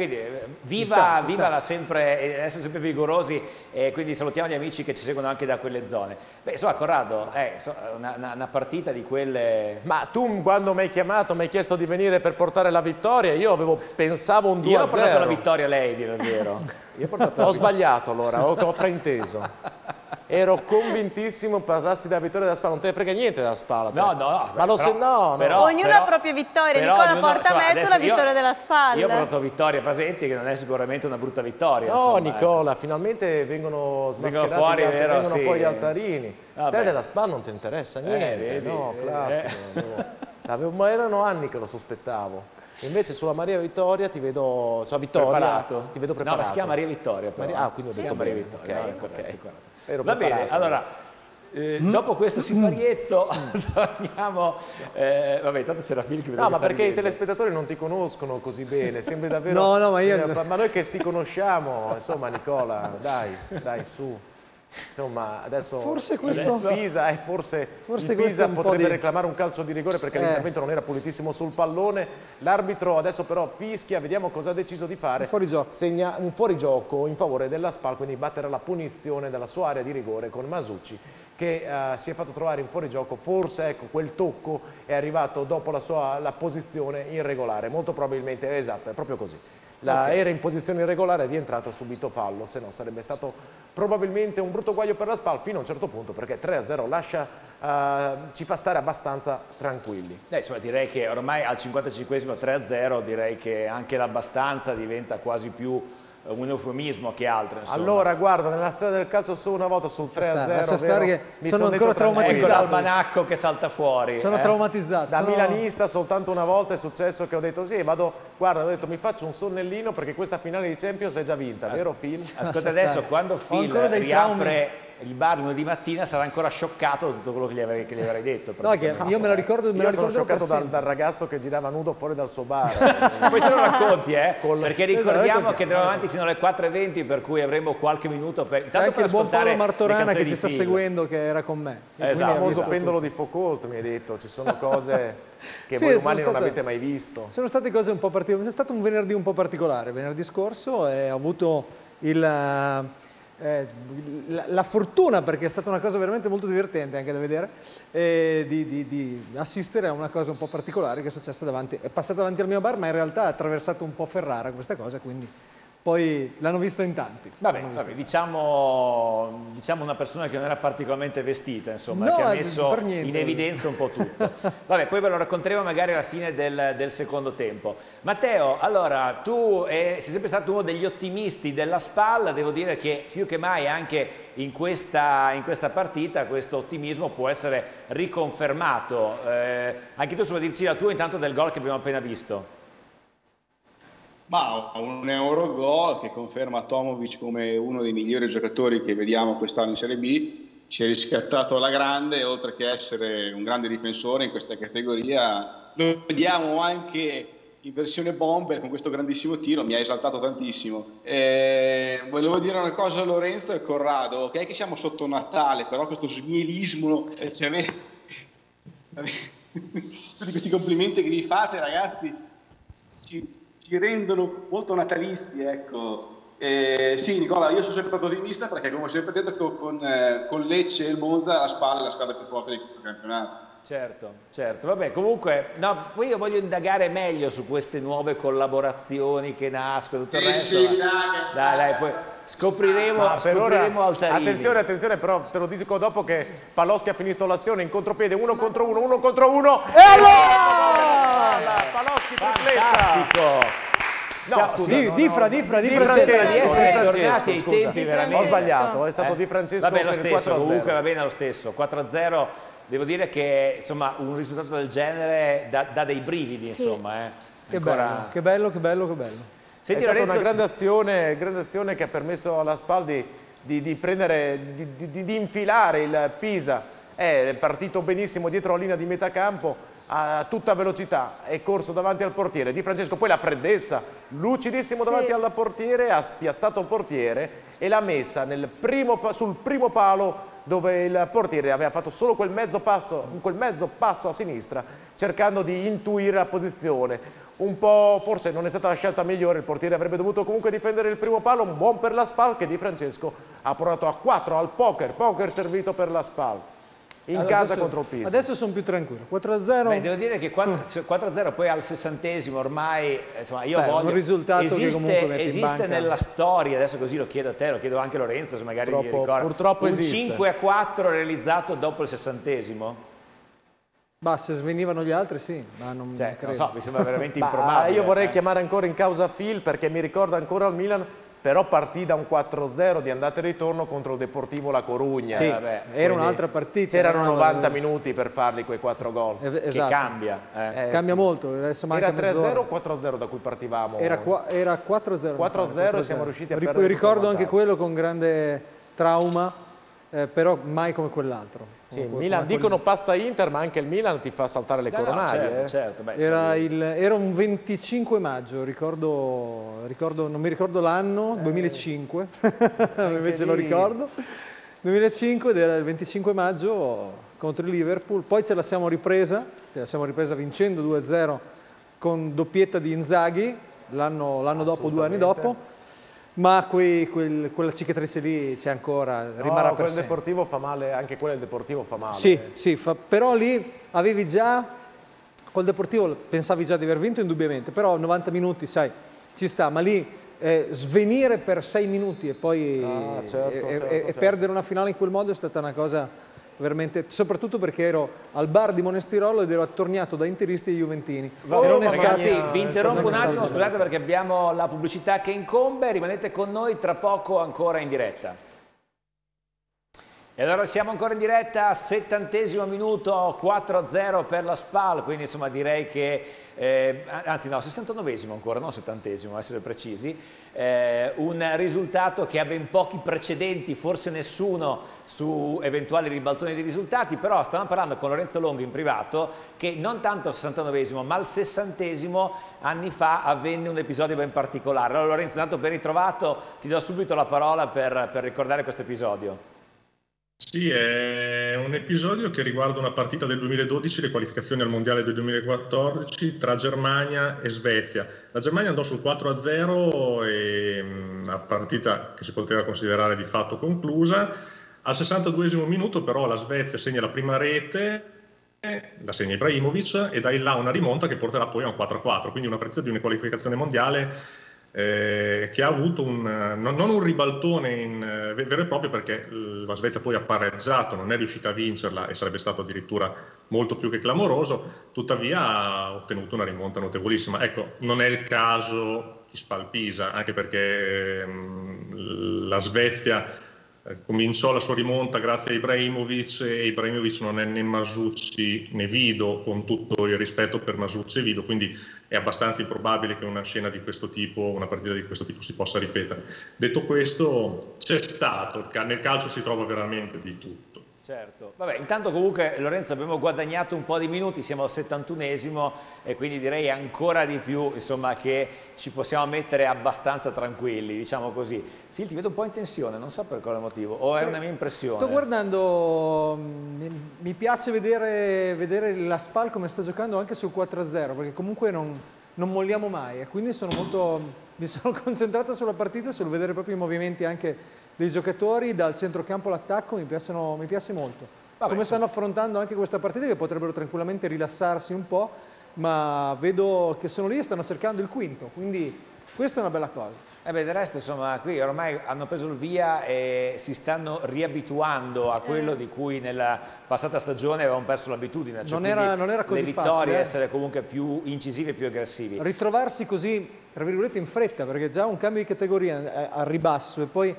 viva essere sempre vigorosi, e quindi salutiamo gli amici che ci seguono anche da quelle zone. Beh, insomma, Corrado, una partita di quelle... Ma tu quando mi hai chiamato, mi hai chiesto di venire per portare la vittoria, io pensavo un 2-0. Io ho portato la vittoria a lei, dire il vero. Ho sbagliato allora, ho frainteso. Ero convintissimo parlassi della vittoria della Spal, non te ne frega niente della Spal. Ognuno ha proprie vittorie. Nicola porta a me la vittoria della Spal. Io ho portato vittoria presenti, che non è sicuramente una brutta vittoria. No, insomma, Nicola, finalmente vengono smascherati, vengono fuori gli altarini. Te della Spal non ti interessa niente, no, classico. Ma erano anni che lo sospettavo. Invece sulla Maria Vittoria ti vedo, preparato. Ti vedo preparato. No, si chiama Maria Vittoria. Quindi ho detto Maria Vittoria. Okay. Va bene, allora, dopo questo siparietto torniamo... vabbè, tanto c'era Phil che ma perché i telespettatori non ti conoscono così bene, sembri davvero... ma noi che ti conosciamo, insomma, Nicola, dai, su. Insomma, adesso forse questo Pisa forse Pisa potrebbe reclamare un calcio di rigore perché l'intervento non era pulitissimo sul pallone. L'arbitro adesso però fischia, vediamo cosa ha deciso di fare. Segna un fuorigioco in favore della Spal, quindi batterà la punizione della sua area di rigore con Masucci, che si è fatto trovare in fuorigioco. Forse ecco, quel tocco è arrivato dopo la posizione irregolare, molto probabilmente, esatto, è proprio così. Era in posizione irregolare, è rientrato subito fallo, se no sarebbe stato probabilmente un brutto guaio per la Spal fino a un certo punto, perché 3-0 ci fa stare abbastanza tranquilli. Insomma, direi che ormai al 55esimo 3-0 direi che anche l'abbastanza diventa quasi più un eufemismo che altro, insomma. Allora guarda, nella storia del calcio solo una volta sul 3-0 sono ancora traumatizzato. Ecco l'almanacco che salta fuori. Sono traumatizzato. Da milanista soltanto una volta è successo che ho detto sì, guarda, ho detto mi faccio un sonnellino perché questa finale di Champions è già vinta, vero Phil? Ascolta adesso, quando Phil il bar lunedì mattina sarà ancora scioccato da tutto quello che gli avrei detto. No, che io me la ricordo, io sono scioccato dal ragazzo che girava nudo fuori dal suo bar. Poi ce lo racconti, perché ricordiamo che andiamo avanti fino alle 4:20, per cui avremo qualche minuto per... C'è anche il buon Paolo Martorana che ci sta seguendo, che era con me. Il famoso pendolo di Foucault, mi hai detto, ci sono cose che voi umani non avete mai visto. Sono state cose un po' particolari, è stato un venerdì un po' particolare, venerdì scorso, e ho avuto la fortuna, perché è stata una cosa veramente molto divertente anche da vedere, di assistere a una cosa un po' particolare che è successa è passata davanti al mio bar, ma in realtà ha attraversato un po' Ferrara questa cosa, quindi poi l'hanno vista in tanti. Vabbè, diciamo una persona che non era particolarmente vestita, insomma, no, che ha messo in evidenza un po' tutto. Vabbè, poi ve lo racconteremo magari alla fine del secondo tempo. Matteo, allora, tu sei sempre stato uno degli ottimisti della SPAL, devo dire che più che mai anche in questa partita questo ottimismo può essere riconfermato. Anche tu, insomma, dirci la tua intanto del gol che abbiamo appena visto. Ma un Eurogol che conferma Tomovic come uno dei migliori giocatori che vediamo quest'anno in Serie B. Si è riscattato alla grande, oltre che essere un grande difensore in questa categoria. Lo vediamo anche in versione bomber con questo grandissimo tiro, mi ha esaltato tantissimo. Volevo dire una cosa a Lorenzo e Corrado, ok che siamo sotto Natale, però questo smielismo, tutti questi complimenti che vi fate, ragazzi, ci rendono molto natalizi, ecco. Sì, Nicola, io sono sempre stato ottimista perché, come ho sempre detto, con Lecce e il Monza la SPAL è la squadra più forte di questo campionato. Certo, vabbè, comunque, no, poi io voglio indagare meglio su queste nuove collaborazioni che nascono, tutto il resto. Dai, poi scopriremo Altarini. Attenzione, però te lo dico dopo che Paloschi ha finito l'azione in contropiede, 1 contro 1, 1 contro 1. E allora! Paloschi tripletta! Fantastico! No, scusa, di Francesco, di essere tornati ai tempi veramente. Ho sbagliato, è stato Di Francesco. Vabbè, lo stesso, comunque va bene lo stesso. 4-0, devo dire che insomma un risultato del genere dà dei brividi, insomma. Che bello. Senti, è stata Lorenzo, una grande azione che ha permesso alla SPAL di infilare il Pisa. È partito benissimo dietro la linea di metacampo, a tutta velocità, è corso davanti al portiere Di Francesco, poi la freddezza, lucidissimo davanti al portiere, ha spiazzato il portiere e l'ha messa sul primo palo, dove il portiere aveva fatto solo quel mezzo passo a sinistra, cercando di intuire la posizione. Un po', forse non è stata la scelta migliore, il portiere avrebbe dovuto comunque difendere il primo palo, un buon per la SPAL che Di Francesco ha provato a 4 al poker servito per la SPAL. Casa contro il Pisa. Adesso sono più tranquillo. 4-0. Beh, devo dire che 4-0 poi al 60esimo ormai, insomma, io voglio... un risultato che comunque mette in banca. Nella storia, adesso così lo chiedo a te, lo chiedo anche a Lorenzo, se magari mi ricorda. Purtroppo esiste. Un 5-4 realizzato dopo il 60esimo? Bah, se svenivano gli altri sì, ma non credo. Non so, mi sembra veramente improbabile. Io vorrei chiamare ancora in causa Phil, perché mi ricorda ancora il Milan, però partì da un 4-0 di andata e ritorno contro il Deportivo La Corugna. Sì, era un'altra partita. C'erano 90 minuti per farli quei 4 gol. Che cambia. Cambia molto. Adesso manca era 3-0 o 4-0 da cui partivamo? Era 4-0. 4-0 siamo riusciti a perdere. Ricordo anche quello con grande trauma, però mai come quell'altro. Sì, Milan dicono passa Inter, ma anche il Milan ti fa saltare le coronarie. Certo. Beh, era un 25 maggio, non mi ricordo l'anno, 2005, invece lo ricordo. 2005 ed era il 25 maggio contro il Liverpool, poi ce la siamo ripresa vincendo 2-0 con doppietta di Inzaghi l'anno dopo, 2 anni dopo. Ma quella cicatrice lì c'è ancora, rimarrà per sempre. Deportivo fa male, anche quella del Deportivo fa male. Sì, però lì avevi già, col Deportivo pensavi già di aver vinto indubbiamente, però 90 minuti, sai, ci sta, ma lì svenire per 6 minuti e poi perdere una finale in quel modo è stata una cosa veramente, soprattutto perché ero al bar di Monestirolo ed ero attorniato da interisti e juventini. Ragazzi, vi interrompo un attimo, scusate perché abbiamo la pubblicità che incombe, rimanete con noi, tra poco ancora in diretta. E allora siamo ancora in diretta, 70° minuto, 4-0 per la SPAL, quindi insomma direi che, anzi no, 69° ancora, non 70°, a essere precisi, un risultato che ha ben pochi precedenti, forse nessuno su eventuali ribaltoni di risultati, però stavamo parlando con Lorenzo Longo in privato che non tanto al 69°, ma al 60° anni fa avvenne un episodio ben particolare. Allora Lorenzo, tanto ben ritrovato, ti do subito la parola per ricordare questo episodio. Sì, è un episodio che riguarda una partita del 2012, le qualificazioni al Mondiale del 2014 tra Germania e Svezia. La Germania andò sul 4-0 e una partita che si poteva considerare di fatto conclusa. Al 62° minuto però la Svezia segna la prima rete, la segna Ibrahimovic e da là una rimonta che porterà poi a un 4-4, quindi una partita di una qualificazione mondiale che ha avuto non un ribaltone vero e proprio, perché la Svezia poi ha pareggiato, non è riuscita a vincerla e sarebbe stato addirittura molto più che clamoroso, tuttavia ha ottenuto una rimonta notevolissima. Ecco, non è il caso di SPAL-Pisa, anche perché la Svezia cominciò la sua rimonta grazie a Ibrahimovic e Ibrahimovic non è né Masucci né Vido, con tutto il rispetto per Masucci e Vido, quindi è abbastanza improbabile che una scena di questo tipo, una partita di questo tipo si possa ripetere. Detto questo, c'è stato, nel calcio si trova veramente di tutto. Certo, vabbè, intanto comunque Lorenzo abbiamo guadagnato un po' di minuti, siamo al 71° e quindi direi ancora di più, insomma, che ci possiamo mettere abbastanza tranquilli, diciamo così. Phil, ti vedo un po' in tensione, non so per quale motivo, o è una mia impressione? Sto guardando, mi piace vedere la SPAL come sta giocando anche sul 4-0, perché comunque non molliamo mai e quindi mi sono concentrato sulla partita e sul vedere proprio i movimenti anche dei giocatori dal centrocampo all'attacco, mi piace molto. Vabbè, come stanno affrontando anche questa partita, che potrebbero tranquillamente rilassarsi un po', ma vedo che sono lì e stanno cercando il quinto, quindi questa è una bella cosa. Del resto, insomma, qui ormai hanno preso il via e si stanno riabituando a quello di cui nella passata stagione avevamo perso l'abitudine. Cioè non era così le vittorie, facile, essere comunque più incisivi e più aggressivi. Ritrovarsi così, tra virgolette, in fretta, perché già un cambio di categoria al ribasso e poi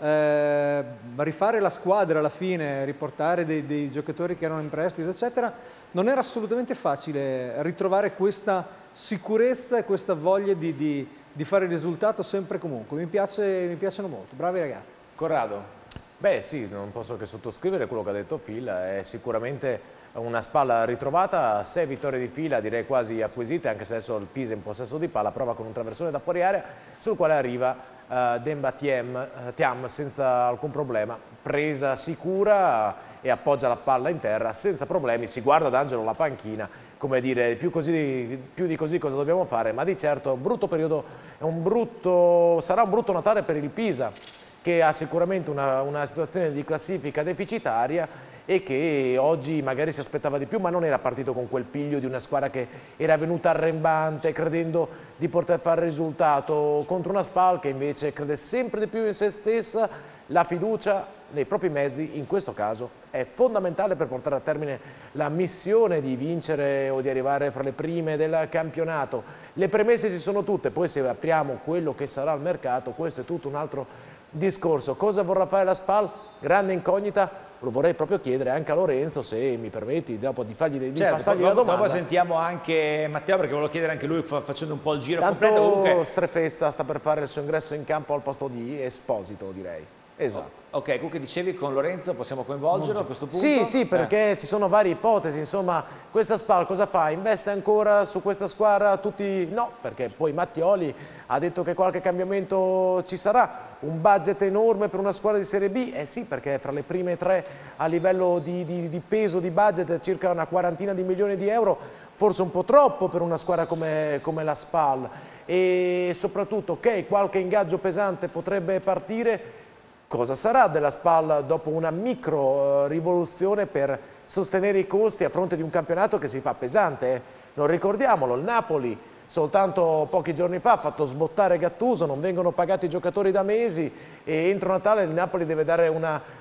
rifare la squadra alla fine, riportare dei giocatori che erano in prestito, eccetera, non era assolutamente facile ritrovare questa sicurezza e questa voglia di fare il risultato sempre e comunque. Mi piacciono molto, bravi ragazzi. Corrado? Beh sì, non posso che sottoscrivere quello che ha detto Phil, è sicuramente una SPAL ritrovata, 6 vittorie di fila, direi quasi acquisite, anche se adesso il Pisa in possesso di palla, prova con un traversone da fuori area, sul quale arriva Demba Thiam senza alcun problema, presa sicura e appoggia la palla in terra senza problemi, si guarda D'Angelo la panchina, come dire, più di così cosa dobbiamo fare, ma di certo un brutto periodo, sarà un brutto Natale per il Pisa, che ha sicuramente una situazione di classifica deficitaria e che oggi magari si aspettava di più, ma non era partito con quel piglio di una squadra che era venuta arrembante, credendo di poter fare il risultato, contro una SPAL che invece crede sempre di più in se stessa. La fiducia nei propri mezzi, in questo caso, è fondamentale per portare a termine la missione di vincere o di arrivare fra le prime del campionato. Le premesse ci sono tutte, poi se apriamo quello che sarà il mercato, questo è tutto un altro discorso. Cosa vorrà fare la SPAL? Grande incognita. Lo vorrei proprio chiedere anche a Lorenzo, se mi permetti, dopo di passargli la domanda. Dopo sentiamo anche Matteo, perché volevo chiedere anche lui, facendo un po' il giro completo. Comunque Strefezza sta per fare il suo ingresso in campo al posto di Esposito, direi. Esatto. Ok, tu che dicevi con Lorenzo, possiamo coinvolgerlo a questo punto? Sì, perché ci sono varie ipotesi, insomma, questa SPAL cosa fa? Investe ancora su questa squadra tutti? No, perché poi Mattioli ha detto che qualche cambiamento ci sarà, un budget enorme per una squadra di Serie B? Sì, perché fra le prime 3 a livello di peso di budget circa una 40 di milioni di euro, forse un po' troppo per una squadra come la SPAL, e soprattutto qualche ingaggio pesante potrebbe partire. Cosa sarà della SPAL dopo una micro rivoluzione per sostenere i costi a fronte di un campionato che si fa pesante? Non ricordiamolo, il Napoli soltanto pochi giorni fa ha fatto sbottare Gattuso, non vengono pagati i giocatori da mesi e entro Natale il Napoli deve dare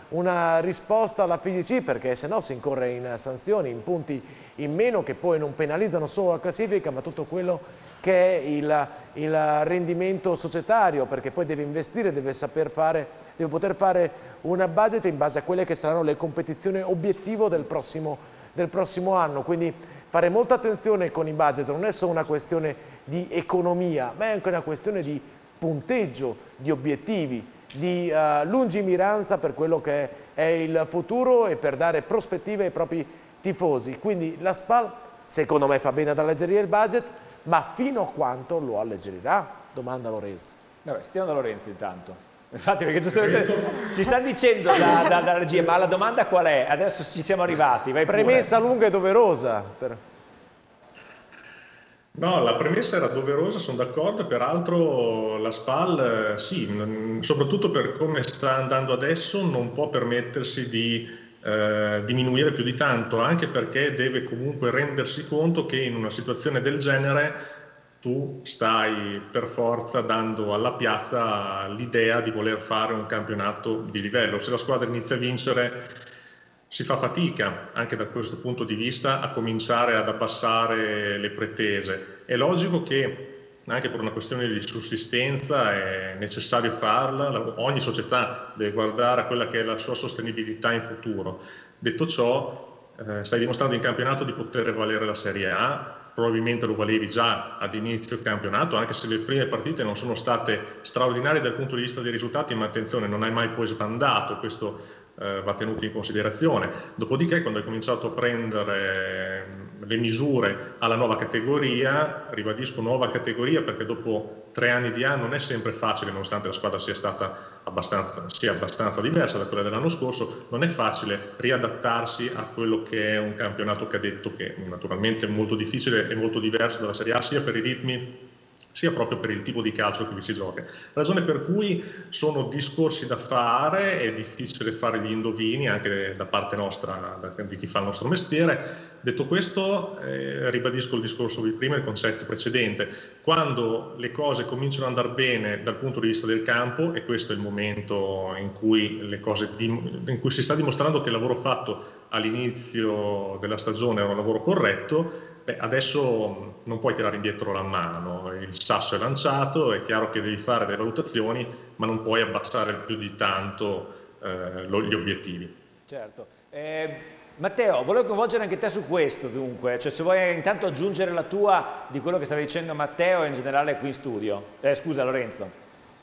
una risposta alla FIGC, perché se no si incorre in sanzioni, in punti in meno che poi non penalizzano solo la classifica ma tutto quello che è il rendimento societario, perché poi deve investire, deve poter fare una budget in base a quelle che saranno le competizioni obiettivo del prossimo anno. Quindi fare molta attenzione con i budget, non è solo una questione di economia, ma è anche una questione di punteggio, di obiettivi, di lungimiranza per quello che è il futuro e per dare prospettive ai propri tifosi. Quindi la SPAL secondo me fa bene ad alleggerire il budget, ma fino a quanto lo alleggerirà? Domanda Lorenzo. Vabbè, stiamo da Lorenzo intanto. Infatti, perché giustamente ci sta dicendo da regia, ma la domanda qual è? Adesso ci siamo arrivati, vai pure. Premessa lunga e doverosa. No, la premessa era doverosa, sono d'accordo, peraltro la SPAL sì, soprattutto per come sta andando adesso non può permettersi di diminuire più di tanto, anche perché deve comunque rendersi conto che in una situazione del genere tu stai per forza dando alla piazza l'idea di voler fare un campionato di livello. Se la squadra inizia a vincere si fa fatica anche da questo punto di vista a cominciare ad abbassare le pretese. È logico che anche per una questione di sussistenza è necessario farla, ogni società deve guardare a quella che è la sua sostenibilità in futuro. Detto ciò, stai dimostrando in campionato di poter valere la Serie A, probabilmente lo valevi già ad inizio campionato, anche se le prime partite non sono state straordinarie dal punto di vista dei risultati, ma attenzione, non hai mai poi sbandato, questo va tenuto in considerazione. Dopodiché, quando hai cominciato a prendere le misure alla nuova categoria, ribadisco nuova categoria perché dopo 3 anni di A non è sempre facile, nonostante la squadra sia abbastanza diversa da quella dell'anno scorso, non è facile riadattarsi a quello che è un campionato cadetto, che naturalmente è molto difficile e molto diverso dalla Serie A, sia per i ritmi sia proprio per il tipo di calcio che vi si gioca. Ragione per cui sono discorsi da fare, è difficile fare gli indovini anche da parte nostra, di chi fa il nostro mestiere. Detto questo, ribadisco il discorso di prima, il concetto precedente. Quando le cose cominciano ad andare bene dal punto di vista del campo, e questo è il momento in cui si sta dimostrando che il lavoro fatto all'inizio della stagione era un lavoro corretto, adesso non puoi tirare indietro la mano, il sasso è lanciato, è chiaro che devi fare delle valutazioni, ma non puoi abbassare più di tanto gli obiettivi. Certo. Matteo, volevo coinvolgere anche te su questo, dunque, cioè se vuoi intanto aggiungere la tua di quello che stava dicendo Matteo e in generale qui in studio. Scusa Lorenzo.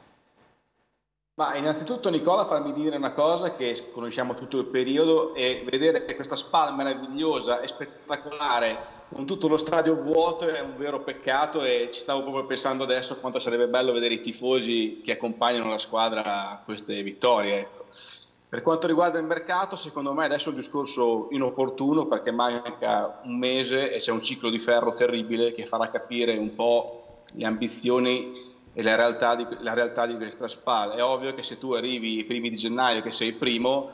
Ma innanzitutto Nicola, farmi dire una cosa, che conosciamo tutto il periodo, e vedere questa SPAL meravigliosa e spettacolare con tutto lo stadio vuoto è un vero peccato, e ci stavo proprio pensando adesso quanto sarebbe bello vedere i tifosi che accompagnano la squadra a queste vittorie, ecco. Per quanto riguarda il mercato, secondo me adesso è un discorso inopportuno, perché manca un mese e c'è un ciclo di ferro terribile che farà capire un po' le ambizioni e la realtà di questa SPAL. È ovvio che se tu arrivi i primi di gennaio, che sei il primo,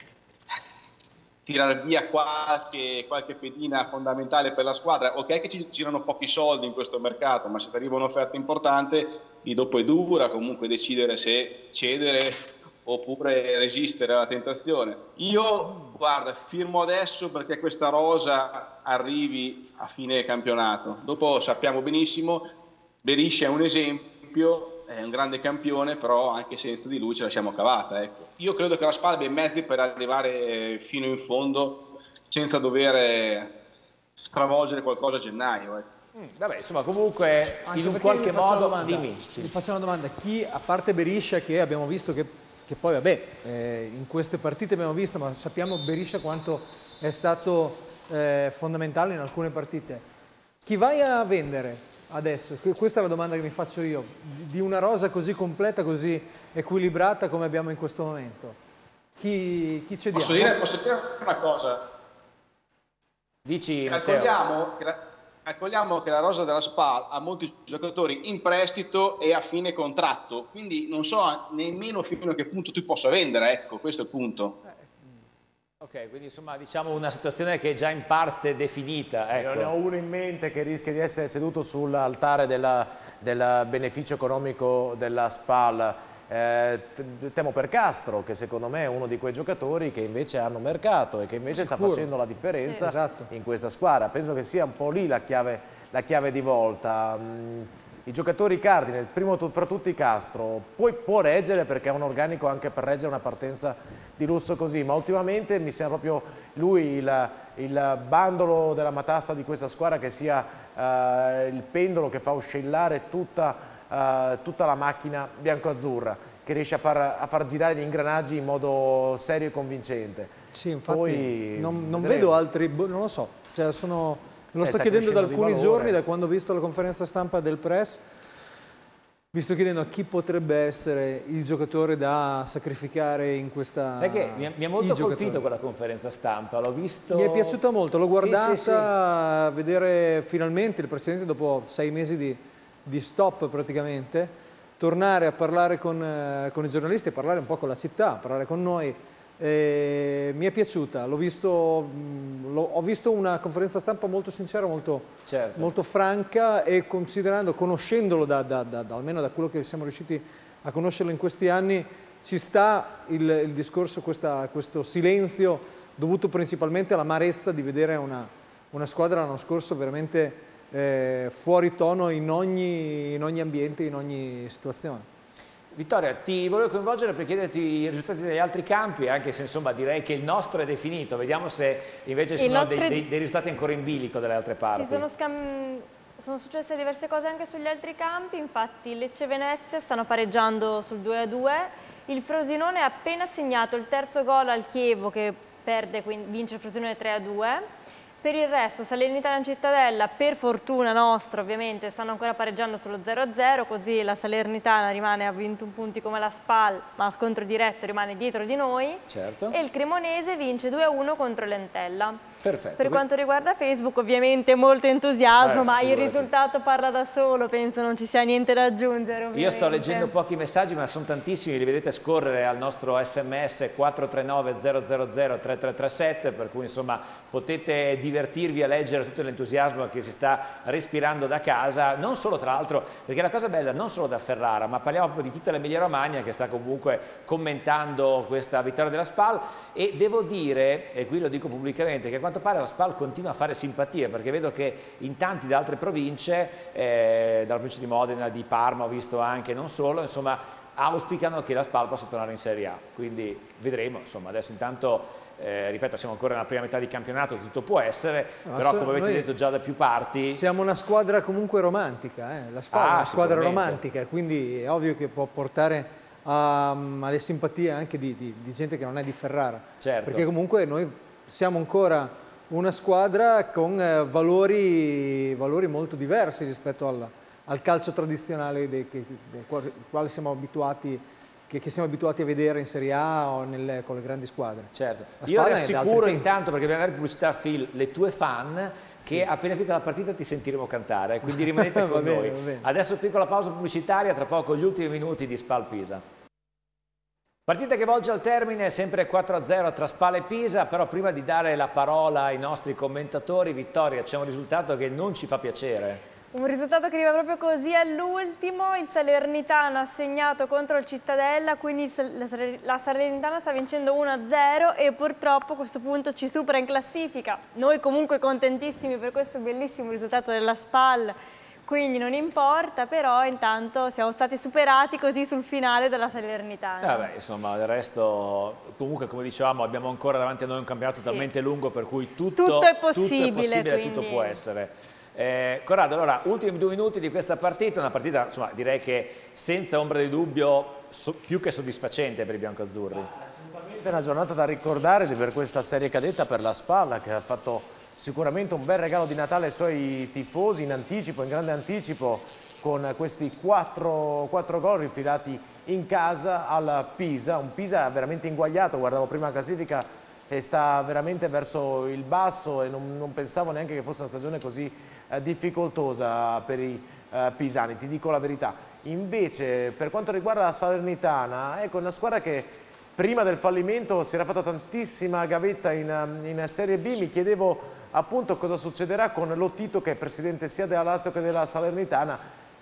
tirare via qualche pedina fondamentale per la squadra, ok che ci girano pochi soldi in questo mercato, ma se ti arriva un'offerta importante, lì dopo è dura comunque decidere se cedere oppure resistere alla tentazione. Io, guarda, firmo adesso perché questa rosa arrivi a fine campionato. Dopo sappiamo benissimo, Beriscia è un esempio, è un grande campione, però anche senza di lui ce la siamo cavata, ecco. Io credo che la SPAL abbia i mezzi per arrivare fino in fondo senza dover stravolgere qualcosa a gennaio, ecco. Vabbè, insomma, comunque in un qualche modo, dimmi. Vi faccio una domanda: chi, a parte Beriscia, che abbiamo visto che poi vabbè, in queste partite abbiamo visto, ma sappiamo Beriscia quanto è stato fondamentale in alcune partite, chi vai a vendere adesso? Questa è la domanda che mi faccio io, di una rosa così completa, così equilibrata come abbiamo in questo momento. Chi cediamo? Posso dire una cosa? Dici, Matteo. Calcoliamo che la rosa della SPAL ha molti giocatori in prestito e a fine contratto, quindi non so nemmeno fino a che punto tu possa vendere, ecco, questo è il punto. Ok, quindi insomma diciamo una situazione che è già in parte definita. Ecco. Io ne ho uno in mente che rischia di essere ceduto sull'altare del beneficio economico della SPAL, Temo per Castro, che secondo me è uno di quei giocatori che invece hanno mercato e che invece sta facendo la differenza esatto. in questa squadra. Penso che sia un po' lì la chiave di volta. I giocatori cardine, il primo fra tutti Castro, poi può reggere perché ha un organico anche per reggere una partenza di lusso così, ma ultimamente mi sembra proprio lui il bandolo della matassa di questa squadra, che sia il pendolo che fa oscillare tutta la macchina bianco-azzurra, che riesce a far girare gli ingranaggi in modo serio e convincente. Sì, infatti poi, non vedo altri, non lo so, cioè me lo sto chiedendo da alcuni giorni, da quando ho visto la conferenza stampa del press. Mi sto chiedendo a chi potrebbe essere il giocatore da sacrificare in questa... Sai che mi ha molto colpito quella conferenza stampa, l'ho visto... Mi è piaciuta molto, l'ho guardata a vedere finalmente il presidente dopo 6 mesi di stop praticamente, tornare a parlare con i giornalisti, a parlare un po' con la città, a parlare con noi. Mi è piaciuta, ho visto una conferenza stampa molto sincera, molto franca, e conoscendolo almeno da quello che siamo riusciti a conoscerlo in questi anni, ci sta il discorso, questo silenzio dovuto principalmente all'amarezza di vedere una squadra l'anno scorso veramente fuori tono in ogni ambiente, in ogni situazione. Vittoria, ti volevo coinvolgere per chiederti i risultati degli altri campi, anche se insomma direi che il nostro è definito. Vediamo se invece ci sono dei risultati ancora in bilico dalle altre parti. Sì, sono successe diverse cose anche sugli altri campi, infatti Lecce e Venezia stanno pareggiando sul 2-2, il Frosinone ha appena segnato il terzo gol al Chievo, che vince il Frosinone 3-2. Per il resto Salernitana e Cittadella, per fortuna nostra ovviamente, stanno ancora pareggiando sullo 0-0, così la Salernitana rimane a 21 punti come la SPAL, ma a scontro diretto rimane dietro di noi. Certo. E il Cremonese vince 2-1 contro l'Entella. Perfetto. Per quanto riguarda Facebook ovviamente molto entusiasmo, ma il risultato parla da solo, penso non ci sia niente da aggiungere ovviamente. Io sto leggendo pochi messaggi, ma sono tantissimi, li vedete scorrere al nostro sms 439 000 3337, per cui insomma potete divertirvi a leggere tutto l'entusiasmo che si sta respirando da casa, non solo tra l'altro, perché la cosa bella non solo da Ferrara, ma parliamo proprio di tutta l'Emilia Romagna che sta comunque commentando questa vittoria della SPAL, e devo dire, e qui lo dico pubblicamente, che a quanto pare la SPAL continua a fare simpatie, perché vedo che in tanti da altre province, dalla provincia di Modena, di Parma ho visto anche, non solo, insomma auspicano che la SPAL possa tornare in Serie A, quindi vedremo, insomma adesso intanto ripeto, siamo ancora nella prima metà di campionato, tutto può essere, però come avete detto già da più parti... Siamo una squadra comunque romantica, la SPAL è una squadra romantica, quindi è ovvio che può portare alle simpatie anche di gente che non è di Ferrara, certo. Perché comunque noi siamo ancora una squadra con valori molto diversi rispetto al calcio tradizionale del quale siamo abituati, che siamo abituati a vedere in Serie A o con le grandi squadre. Certo. Io rassicuro intanto, perché dobbiamo dare pubblicità, Phil, le tue fan, che appena finita la partita ti sentiremo cantare, quindi rimanete con noi. Adesso piccola pausa pubblicitaria, tra poco gli ultimi minuti di SPAL Pisa. Partita che volge al termine, sempre 4-0 tra SPAL e Pisa, però prima di dare la parola ai nostri commentatori, Vittoria, c'è un risultato che non ci fa piacere. Un risultato che arriva proprio così all'ultimo, il Salernitana ha segnato contro il Cittadella, quindi la Salernitana sta vincendo 1-0 e purtroppo a questo punto ci supera in classifica. Noi comunque contentissimi per questo bellissimo risultato della SPAL, quindi non importa, però intanto siamo stati superati così sul finale dalla Salernitana. Vabbè, insomma, del resto, comunque come dicevamo, abbiamo ancora davanti a noi un campionato talmente lungo per cui tutto è possibile quindi... tutto può essere. Corrado, allora, ultimi 2 minuti di questa partita, una partita, insomma, direi che senza ombra di dubbio più che soddisfacente per i biancoazzurri. Assolutamente una giornata da ricordare per questa serie cadetta per la SPAL, che ha fatto sicuramente un bel regalo di Natale ai suoi tifosi in anticipo, in grande anticipo, con questi 4 gol rifilati in casa al Pisa, un Pisa veramente inguagliato. Guardavo prima la classifica e sta veramente verso il basso, e non pensavo neanche che fosse una stagione così difficoltosa per i pisani, ti dico la verità. Invece per quanto riguarda la Salernitana, ecco, una squadra che prima del fallimento si era fatta tantissima gavetta in Serie B. Mi chiedevo appunto cosa succederà con Lotito, che è presidente sia della Lazio che della Salernitana.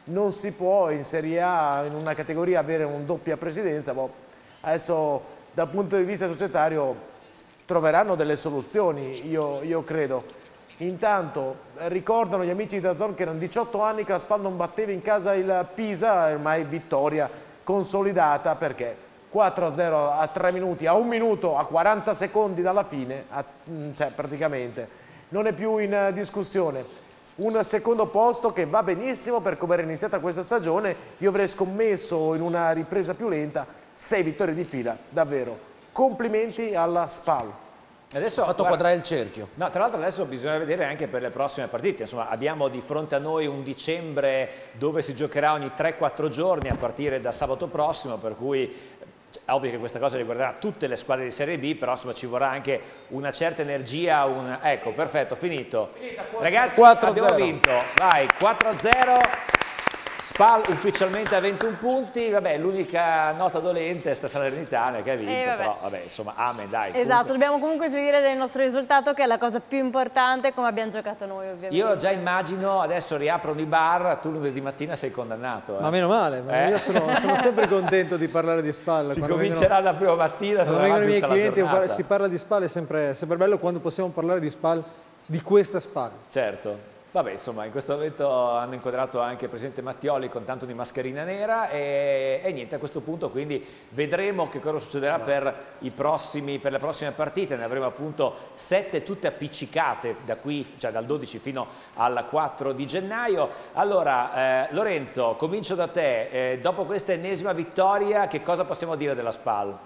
non si può in Serie A, in una categoria, avere una doppia presidenza. Adesso dal punto di vista societario troveranno delle soluzioni, io credo. Intanto ricordano gli amici di DAZN che erano 18 anni che la SPAL non batteva in casa il Pisa, ormai vittoria consolidata, perché 4-0 a 3 minuti, a 1 minuto, a 40 secondi dalla fine, cioè praticamente non è più in discussione. Un secondo posto che va benissimo per come era iniziata questa stagione. Io avrei scommesso in una ripresa più lenta 6 vittorie di fila, davvero. Complimenti alla SPAL. Adesso, fatto quadrare il cerchio. No, tra l'altro adesso bisogna vedere anche per le prossime partite. Insomma, abbiamo di fronte a noi un dicembre dove si giocherà ogni 3-4 giorni a partire da sabato prossimo, per cui è ovvio che questa cosa riguarderà tutte le squadre di Serie B, però insomma ci vorrà anche una certa energia, ecco, perfetto, finito. Ragazzi, abbiamo vinto, vai, 4-0. SPAL ufficialmente a 21 punti, vabbè, l'unica nota dolente è sta Salernitana che ha vinto, però vabbè, insomma, amen, dai. Esatto, dobbiamo comunque gioire del nostro risultato, che è la cosa più importante, come abbiamo giocato noi ovviamente. Io già immagino, adesso riaprono i bar, tu lunedì mattina sei condannato. Ma meno male, io sono sempre contento di parlare di SPAL. Si comincerà da prima mattina, quando vengono i miei clienti, si parla di SPAL, è sempre bello quando possiamo parlare di SPAL, di questa SPAL. Certo. Vabbè, insomma, in questo momento hanno inquadrato anche il presidente Mattioli con tanto di mascherina nera e niente, a questo punto quindi vedremo che cosa succederà per le prossime partite. Ne avremo appunto 7 tutte appiccicate da qui, cioè dal 12 fino al 4 di gennaio. Allora, Lorenzo, comincio da te. Dopo questa ennesima vittoria, che cosa possiamo dire della SPAL?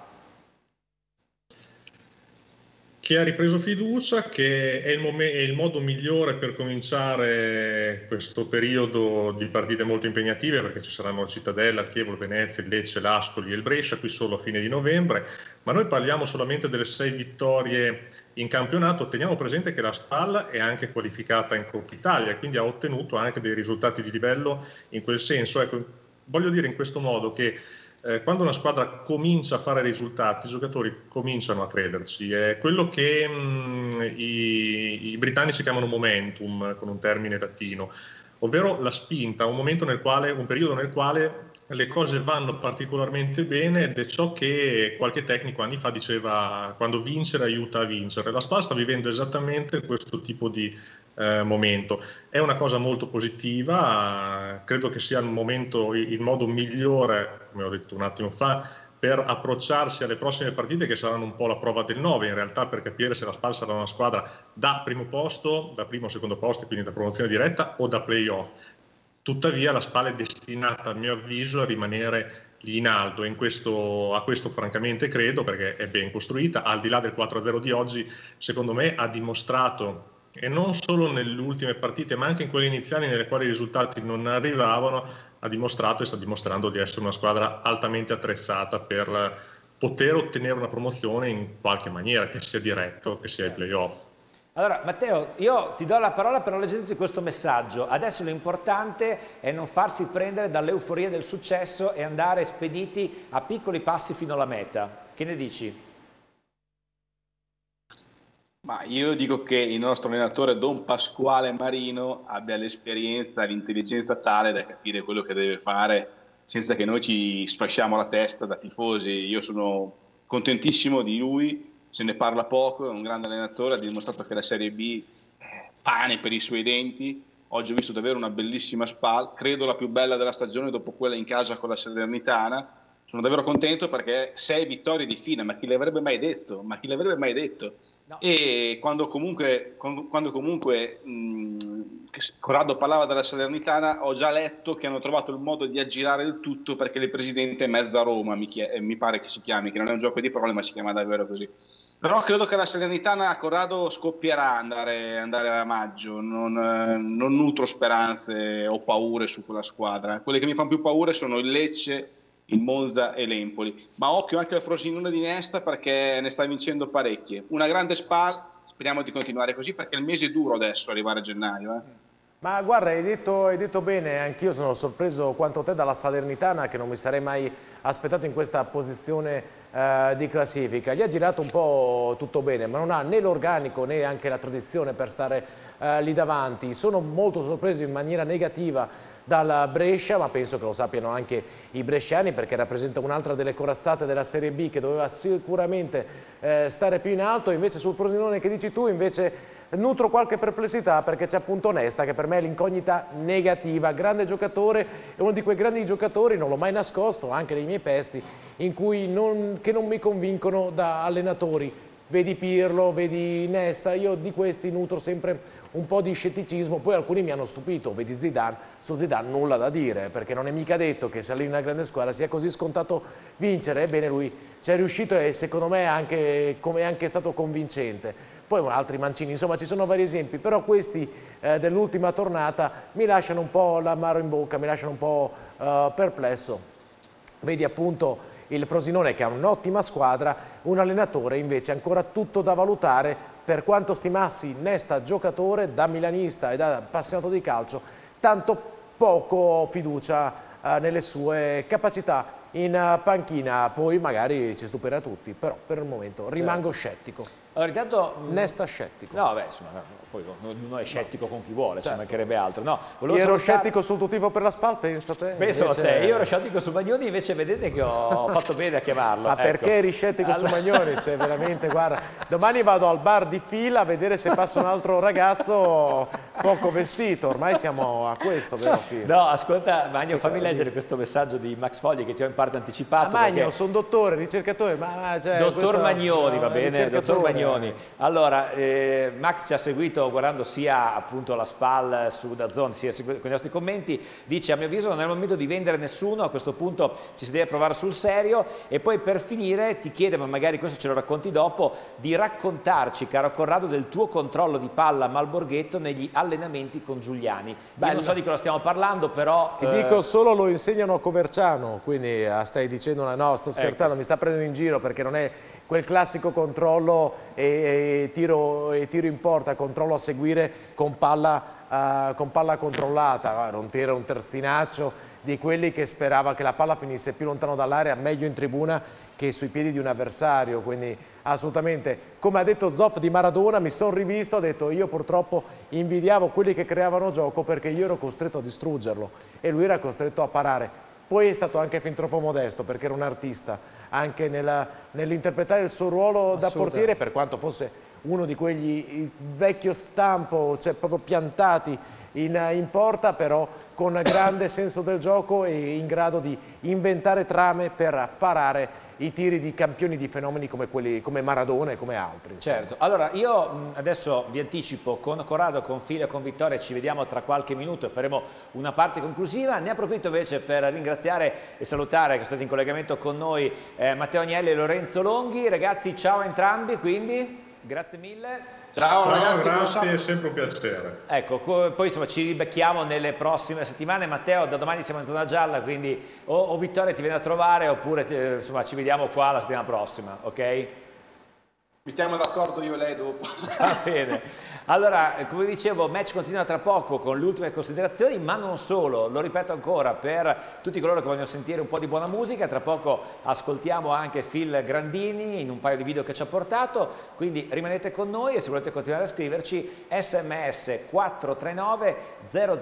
Che ha ripreso fiducia, che è il modo migliore per cominciare questo periodo di partite molto impegnative, perché ci saranno la Cittadella, il Chievo, il Venezia, il Lecce, l'Ascoli e il Brescia, qui solo a fine di novembre, ma noi parliamo solamente delle 6 vittorie in campionato. Teniamo presente che la SPAL è anche qualificata in Coppa Italia, quindi ha ottenuto anche dei risultati di livello in quel senso. Ecco, voglio dire in questo modo che quando una squadra comincia a fare risultati, i giocatori cominciano a crederci. È quello che i britannici chiamano momentum, con un termine latino, ovvero la spinta, un periodo nel quale le cose vanno particolarmente bene, ed è ciò che qualche tecnico anni fa diceva: quando vincere aiuta a vincere. La SPAL sta vivendo esattamente questo tipo di momento. È una cosa molto positiva, credo che sia il modo migliore, come ho detto un attimo fa, per approcciarsi alle prossime partite, che saranno un po' la prova del 9 in realtà, per capire se la SPAL sarà una squadra da primo o secondo posto, quindi da promozione diretta, o da playoff. Tuttavia la SPAL è destinata, a mio avviso, a rimanere lì in alto, e a questo francamente credo, perché è ben costruita. Al di là del 4-0 di oggi, secondo me ha dimostrato, e non solo nelle ultime partite ma anche in quelle iniziali nelle quali i risultati non arrivavano, ha dimostrato e sta dimostrando di essere una squadra altamente attrezzata per poter ottenere una promozione in qualche maniera, che sia diretto, che sia ai playoff. Allora Matteo, io ti do la parola per leggerti questo messaggio. Adesso l'importante è non farsi prendere dall'euforia del successo e andare spediti a piccoli passi fino alla meta. Che ne dici? Ma io dico che il nostro allenatore Don Pasquale Marino abbia l'esperienza e l'intelligenza tale da capire quello che deve fare senza che noi ci sfasciamo la testa da tifosi. Io sono contentissimo di lui, se ne parla poco, è un grande allenatore, ha dimostrato che la Serie B è pane per i suoi denti. Oggi ho visto davvero una bellissima SPAL, credo la più bella della stagione dopo quella in casa con la Salernitana. Sono davvero contento perché 6 vittorie di fila, ma chi l'avrebbe mai detto? No. E quando comunque Corrado parlava della Salernitana, ho già letto che hanno trovato il modo di aggirare il tutto, perché il presidente è mezza Roma, mi pare che si chiami, che non è un gioco di parole ma si chiama davvero così. Però credo che la Salernitana a Corrado scoppierà andare a maggio, non nutro speranze o paure su quella squadra. Quelle che mi fanno più paure sono il Lecce, il Monza e l'Empoli, ma occhio anche al Frosinone di Nesta, perché ne sta vincendo parecchie. Una grande SPAL, speriamo di continuare così, perché il mese è duro adesso arrivare a gennaio. Ma guarda, hai detto bene, anch'io sono sorpreso quanto te dalla Salernitana, che non mi sarei mai aspettato in questa posizione di classifica. Gli ha girato un po' tutto bene, ma non ha né l'organico né anche la tradizione per stare lì davanti. Sono molto sorpreso in maniera negativa dal Brescia, ma penso che lo sappiano anche i bresciani, perché rappresenta un'altra delle corazzate della Serie B che doveva sicuramente stare più in alto. Invece sul Frosinone che dici tu, invece nutro qualche perplessità, perché c'è appunto Nesta, che per me è l'incognita negativa, grande giocatore, è uno di quei grandi giocatori, non l'ho mai nascosto, anche nei miei pezzi, in cui che non mi convincono da allenatori. Vedi Pirlo, vedi Nesta, io di questi nutro sempre un po' di scetticismo. Poi alcuni mi hanno stupito, vedi Zidane, su Zidane nulla da dire, perché non è mica detto che se alleni una grande squadra sia così scontato vincere. Ebbene lui ci è riuscito e secondo me anche, come è anche stato convincente. Poi altri Mancini, insomma ci sono vari esempi, però questi dell'ultima tornata mi lasciano un po' l'amaro in bocca, mi lasciano un po' perplesso. Vedi appunto il Frosinone che ha un'ottima squadra, un allenatore invece ancora tutto da valutare. Per quanto stimassi Nesta giocatore, da milanista e da appassionato di calcio, tanto poco ho fiducia nelle sue capacità in panchina. Poi magari ci stupirà tutti, però per il momento rimango scettico. Allora, intanto Nesta scettico. No, beh, insomma, poi ognuno è scettico con chi vuole, ci mancherebbe altro. No, io ero scettico sul tuo tifo per la SPAL, pensa te. Penso a te, io ero scettico su Magnoni, invece vedete che ho fatto bene a chiamarlo. Ma perché eri scettico su Magnoni? Se veramente, guarda, domani vado al bar di fila a vedere se passa un altro ragazzo poco vestito, ormai siamo a questo, vero Filo? No, ascolta Magno, fammi leggere questo messaggio di Max Fogli che ti ho in parte anticipato. Magno, perché... sono dottore, ricercatore, cioè, dottor Magnoni, va bene, dottor Magnoni. Allora, Max ci ha seguito guardando sia appunto la SPAL su DAZN, sia con i nostri commenti, dice: a mio avviso non è il momento di vendere nessuno, a questo punto ci si deve provare sul serio. E poi per finire ti chiede, ma magari questo ce lo racconti dopo, di raccontarci, caro Corrado, del tuo controllo di palla a Malborghetto negli allenamenti con Giuliani. Io non so di cosa stiamo parlando, però... Ti dico solo lo insegnano a Coverciano, quindi stai dicendo una... No, sto scherzando, ecco. Mi sta prendendo in giro perché non è quel classico controllo e tiro in porta, controllo a seguire con palla controllata, non tira un terzinaccio di quelli che sperava che la palla finisse più lontano dall'area, meglio in tribuna che sui piedi di un avversario. Quindi assolutamente, come ha detto Zoff di Maradona, mi sono rivisto, ho detto io purtroppo invidiavo quelli che creavano gioco perché io ero costretto a distruggerlo e lui era costretto a parare. Poi è stato anche fin troppo modesto perché era un artista anche nell'interpretare il suo ruolo da portiere, per quanto fosse uno di quegli vecchio stampo, cioè proprio piantati in porta, però con grande senso del gioco e in grado di inventare trame per parare i tiri di campioni di fenomeni come quelli come Maradona e come altri. Certo, allora io adesso vi anticipo, con Corrado, con Filo e con Vittoria ci vediamo tra qualche minuto e faremo una parte conclusiva. Ne approfitto invece per ringraziare e salutare che sono stati in collegamento con noi Matteo Agnelli e Lorenzo Longhi. Ragazzi, ciao a entrambi, quindi grazie mille. Ciao ragazzi, grazie, è sempre un piacere. Ecco, poi insomma ci ribecchiamo nelle prossime settimane. Matteo, da domani siamo in zona gialla, quindi o Vittoria ti viene a trovare oppure insomma ci vediamo qua la settimana prossima, ok? Mettiamo d'accordo io e lei dopo. Va bene. Allora, come dicevo, match continua tra poco con le ultime considerazioni, ma non solo, lo ripeto ancora, per tutti coloro che vogliono sentire un po' di buona musica, tra poco ascoltiamo anche Phil Grandini in un paio di video che ci ha portato, quindi rimanete con noi e se volete continuare a scriverci SMS 439 000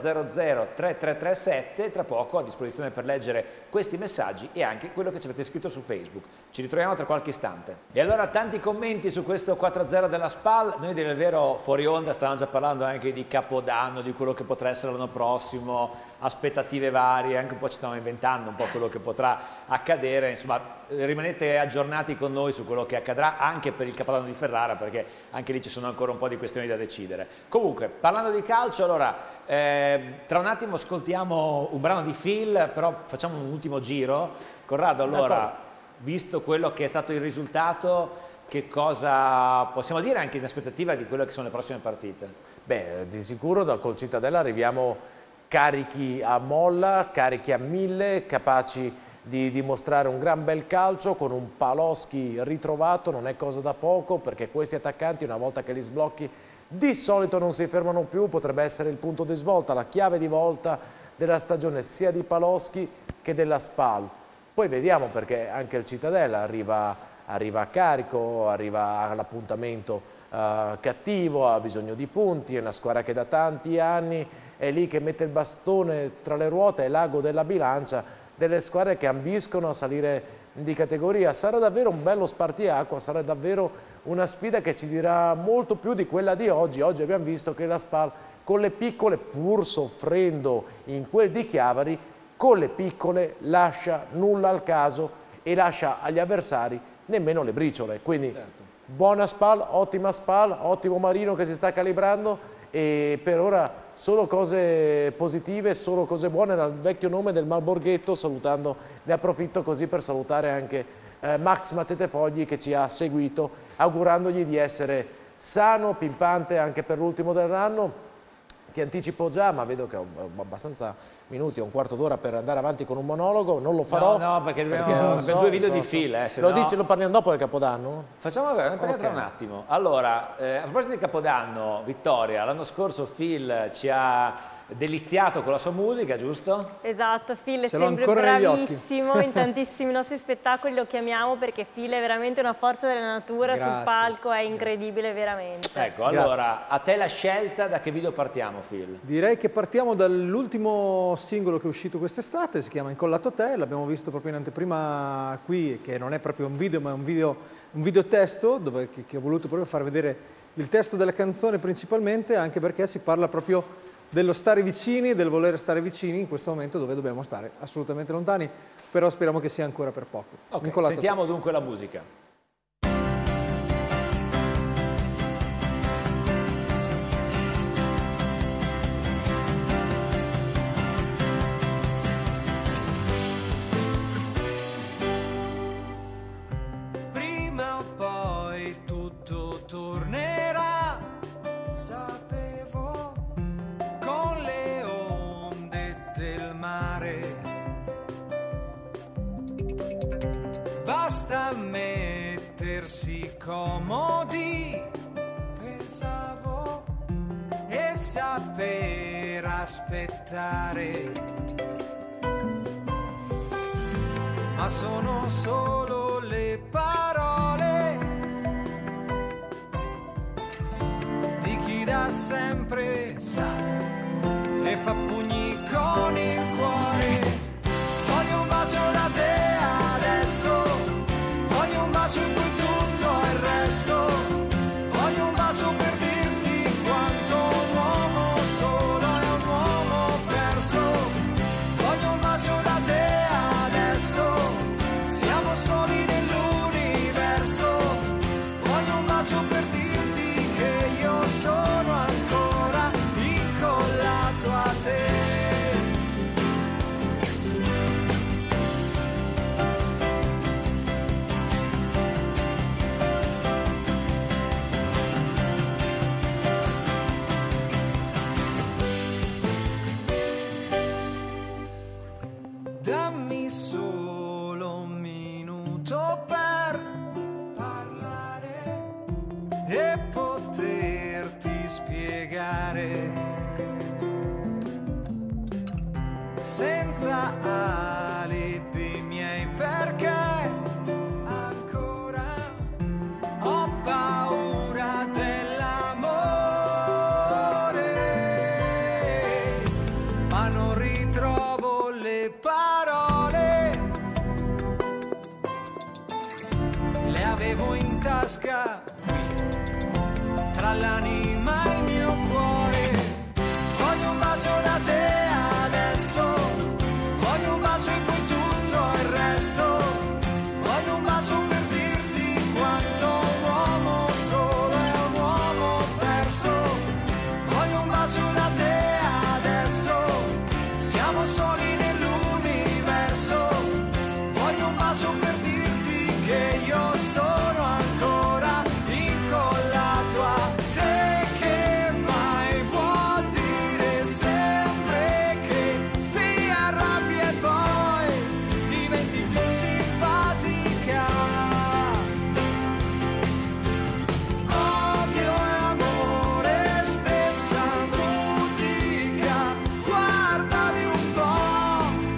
3337, tra poco a disposizione per leggere questi messaggi e anche quello che ci avete scritto su Facebook. Ci ritroviamo tra qualche istante. E allora tanti commenti su questo 4-0 della SPAL, noi del vero fuori onda stavamo già parlando anche di Capodanno, di quello che potrà essere l'anno prossimo, aspettative varie, anche un po' ci stiamo inventando un po' quello che potrà accadere, insomma rimanete aggiornati con noi su quello che accadrà anche per il Capodanno di Ferrara, perché anche lì ci sono ancora un po' di questioni da decidere. Comunque, parlando di calcio, allora tra un attimo ascoltiamo un brano di Phil, però facciamo un ultimo giro. Corrado, allora, visto quello che è stato il risultato, che cosa possiamo dire anche in aspettativa di quello che sono le prossime partite? Beh, di sicuro col Cittadella arriviamo carichi a molla, carichi a 1000, capaci di dimostrare un gran bel calcio con un Paloschi ritrovato, non è cosa da poco perché questi attaccanti una volta che li sblocchi di solito non si fermano più, potrebbe essere il punto di svolta, la chiave di volta della stagione sia di Paloschi che della SPAL. Poi vediamo perché anche il Cittadella arriva a carico, arriva all'appuntamento cattivo, ha bisogno di punti, è una squadra che da tanti anni è lì che mette il bastone tra le ruote, è l'ago della bilancia delle squadre che ambiscono a salire di categoria. Sarà davvero un bello spartiacqua, sarà davvero una sfida che ci dirà molto più di quella di oggi. Oggi abbiamo visto che la SPAL con le piccole, pur soffrendo in quel di Chiavari, con le piccole lascia nulla al caso e lascia agli avversari nemmeno le briciole. Quindi buona SPAL, ottimo Marino che si sta calibrando, e per ora solo cose positive, solo cose buone dal vecchio nome del Malborghetto, salutando, ne approfitto così per salutare anche Max Macetefogli che ci ha seguito, augurandogli di essere sano, pimpante anche per l'ultimo dell'anno. Ti anticipo già, ma vedo che ho abbastanza minuti, ho un quarto d'ora per andare avanti con un monologo, non lo farò. No, perché dobbiamo per due video di fila. Lo parliamo dopo del Capodanno? Facciamo tra un attimo. Allora, a proposito di Capodanno, Vittoria, l'anno scorso Phil ci ha deliziato con la sua musica, giusto? Esatto, Phil è sempre bravissimo in tantissimi nostri spettacoli, lo chiamiamo perché Phil è veramente una forza della natura. Grazie. Sul palco è incredibile veramente. Ecco, allora, a te la scelta, da che video partiamo, Phil? Direi che partiamo dall'ultimo singolo che è uscito quest'estate, si chiama Incollato a te, l'abbiamo visto proprio in anteprima qui, che non è proprio un video ma è un videotesto che ho voluto proprio far vedere il testo della canzone principalmente, anche perché si parla proprio dello stare vicini, del voler stare vicini in questo momento dove dobbiamo stare assolutamente lontani, però speriamo che sia ancora per poco. Ok, sentiamo dunque la musica. Prima o poi tutto tornerà, sapevo, con le onde del mare. Basta mettersi comodi, pensavo, e saper aspettare. Ma sono solo le parole di chi da sempre sa e fa pugni con il cuore. Voglio un bacio da te adesso, voglio un bacio in cui tutto è il resto, voglio un bacio per dirti quanto un uomo solo è un uomo perso. Voglio un bacio da te adesso, siamo soli nell'universo, voglio un bacio per dirti che io sono ancora incollato a te. Dammi solo un minuto per parlare e poterti spiegare senza alibi miei perché ancora ho paura dell'amore, ma non ritrovo le parole, le avevo in tasca qui, tra l'anima e il mio cuore. Voglio un bacio da te adesso, voglio un bacio in cui tutto è il resto, voglio un bacio per dirti quanto un uomo solo è un uomo perso. Voglio un bacio da te adesso, siamo soli nell'universo, voglio un bacio per dirti che io sono ancora incollato a te, che mai vuol dire sempre che ti arrabbi e poi diventi più simpatica. Odio e amore, stessa musica, guardami un po',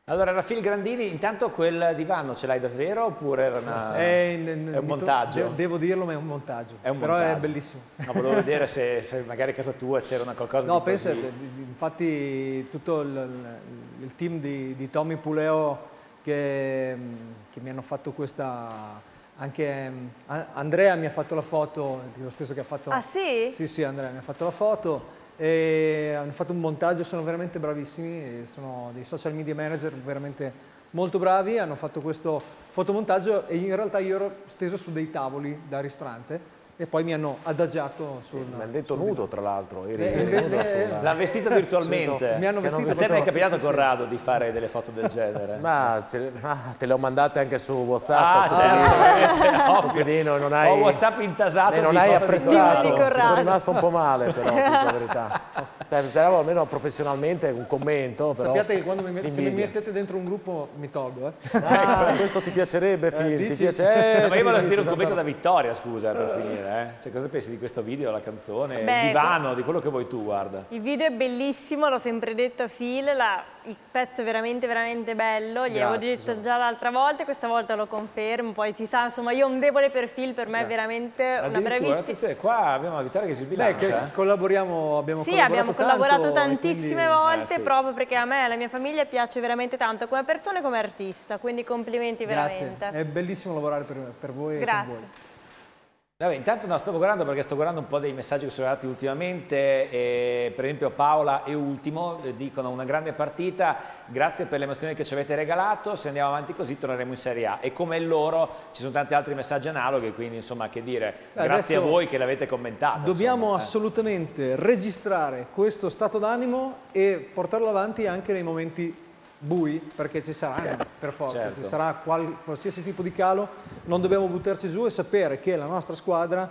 Allora, Raffaele Grandini, intanto quel divano ce l'hai davvero oppure era è un montaggio? Devo dirlo, ma è un montaggio. È un però montaggio. è bellissimo. No, volevo vedere se magari a casa tua c'era una qualcosa No, di così. pensa, infatti tutto il team di Tommy Puleo che mi hanno fatto questa... Anche Andrea mi ha fatto la foto, lo stesso che ha fatto... Ah sì? Sì, Andrea mi ha fatto la foto. E hanno fatto un montaggio, sono veramente bravissimi, sono dei social media manager veramente molto bravi, hanno fatto questo fotomontaggio e in realtà io ero steso su dei tavoli da ristorante e poi mi hanno adagiato sul... Mi hanno detto nudo, tra l'altro. L'ha vestito virtualmente. Mi hanno vestito a te mi è capitato, sì, Corrado, di fare delle foto del genere? Ma te le ho mandate anche su WhatsApp. Certo. Quindi non hai... Ho WhatsApp intasato non di hai foto apprezzato. di Ci sono rimasto un po' male, però, per verità. Speravo almeno professionalmente un commento. Però sappiate che quando se mi mettete dentro un gruppo mi tolgo. Questo ti piacerebbe, Phil? Ti ma io piace? volevo sentire un commento da Vittoria, scusa, per finire. Cioè, cosa pensi di questo video, la canzone, il divano, di quello che vuoi tu, guarda? Il video è bellissimo, l'ho sempre detto a Phil, il pezzo è veramente veramente bello, gli avevo detto già l'altra volta e questa volta lo confermo, poi si sa, insomma, io ho un debole per Phil, per me è veramente una bravissima... Qua abbiamo la Vittoria che si sbilancia. Che collaboramo, abbiamo collaborato tantissime volte, sì. proprio perché a me e alla mia famiglia piace veramente tanto, come persona e come artista, quindi complimenti veramente. Grazie, è bellissimo lavorare per voi Grazie. e con voi. Vabbè, intanto sto guardando perché sto guardando un po' dei messaggi che sono arrivati ultimamente, per esempio Paola e Ultimo dicono una grande partita, grazie per le emozioni che ci avete regalato, se andiamo avanti così torneremo in Serie A e come loro ci sono tanti altri messaggi analoghi, quindi insomma che dire, grazie a voi che l'avete commentato. Dobbiamo assolutamente registrare questo stato d'animo e portarlo avanti anche nei momenti bui, perché ci saranno per forza, certo. Ci sarà qualsiasi tipo di calo, non dobbiamo buttarci giù e sapere che la nostra squadra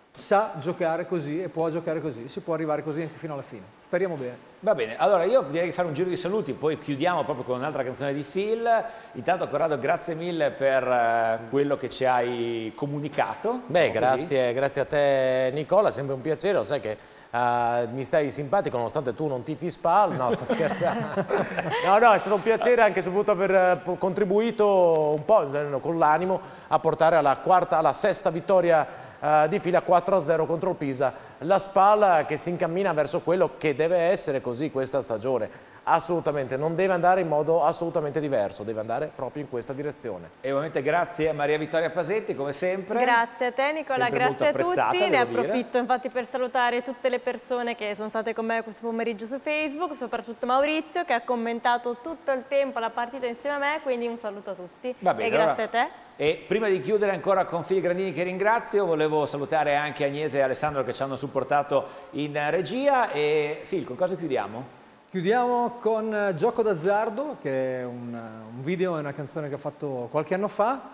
sa giocare così e può giocare così, si può arrivare così anche fino alla fine, speriamo bene. Va bene, allora io direi di fare un giro di saluti, poi chiudiamo proprio con un'altra canzone di Phil. Intanto Corrado, grazie mille per quello che ci hai comunicato. Beh, grazie a te Nicola, sempre un piacere, lo sai che mi stai simpatico nonostante tu non tifi Spal, no, sto scherzando. No, è stato un piacere anche soprattutto aver contribuito un po' con l'animo a portare alla sesta vittoria di fila 4-0 contro il Pisa, la Spal che si incammina verso quello che deve essere così questa stagione. Assolutamente, non deve andare in modo assolutamente diverso, deve andare proprio in questa direzione. E ovviamente grazie a Maria Vittoria Pasetti, come sempre. Grazie a te Nicola, sempre grazie a tutti, ne approfitto dire. Infatti per salutare tutte le persone che sono state con me questo pomeriggio su Facebook, soprattutto Maurizio che ha commentato tutto il tempo la partita insieme a me, quindi un saluto a tutti. Va bene, e grazie a te. E prima di chiudere ancora con Phil Grandini che ringrazio, volevo salutare anche Agnese e Alessandro che ci hanno supportato in regia. E Phil, con cosa chiudiamo? Chiudiamo con Gioco d'azzardo, che è un video e una canzone che ho fatto qualche anno fa.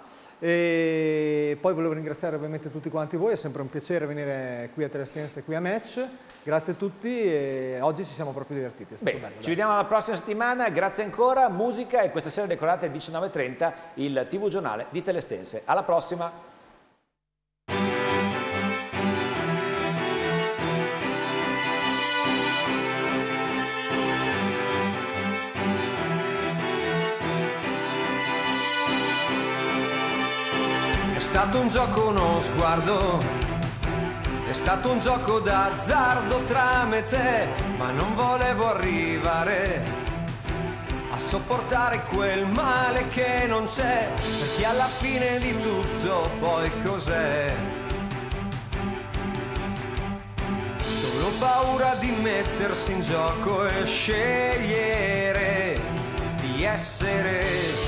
E poi volevo ringraziare ovviamente tutti quanti voi, è sempre un piacere venire qui a Telestense e qui a Match. Grazie a tutti e oggi ci siamo proprio divertiti, è stato bello. Ci vediamo la prossima settimana, grazie ancora, musica e questa sera decorate alle 19:30 il TV giornale di Telestense. Alla prossima! È stato un gioco, uno sguardo, è stato un gioco d'azzardo tra me e te, ma non volevo arrivare a sopportare quel male che non c'è, perché alla fine di tutto poi cos'è? Solo paura di mettersi in gioco e scegliere di essere.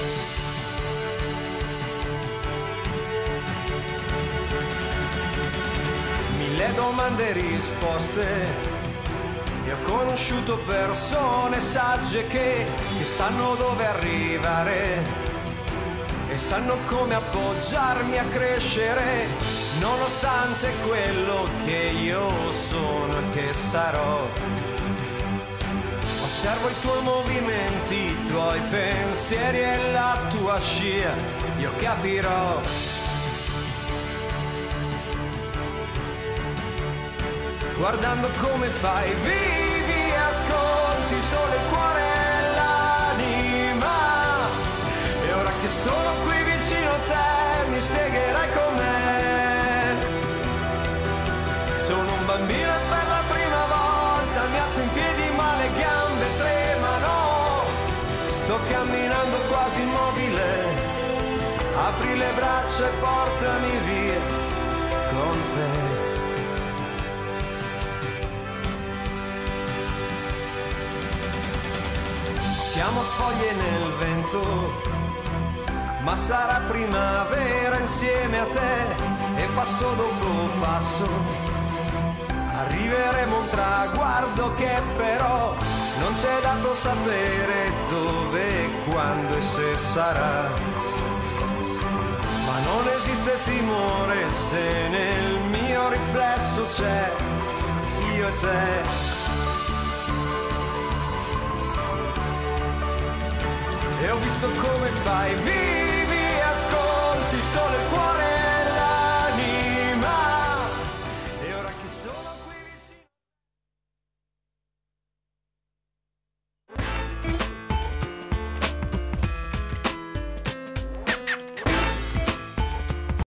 Le domande e risposte e ho conosciuto persone sagge che sanno dove arrivare e sanno come appoggiarmi a crescere nonostante quello che io sono e che sarò. Osservo i tuoi movimenti, i tuoi pensieri e la tua scia, io capirò. Guardando come fai, vivi, ascolti solo il cuore e l'anima. Sono qui vicino a te, mi spiegherai com'è. Sono un bambino e per la prima volta mi alzo in piedi ma le gambe tremano. Sto camminando quasi immobile, apri le braccia e portami via con te. Siamo foglie nel vento, ma sarà primavera insieme a te e passo dopo passo arriveremo a un traguardo che però non c'è dato sapere dove, quando e se sarà. Ma non esiste timore se nel mio riflesso c'è io e te. E ho visto come fai, vivi, ascolti solo il cuore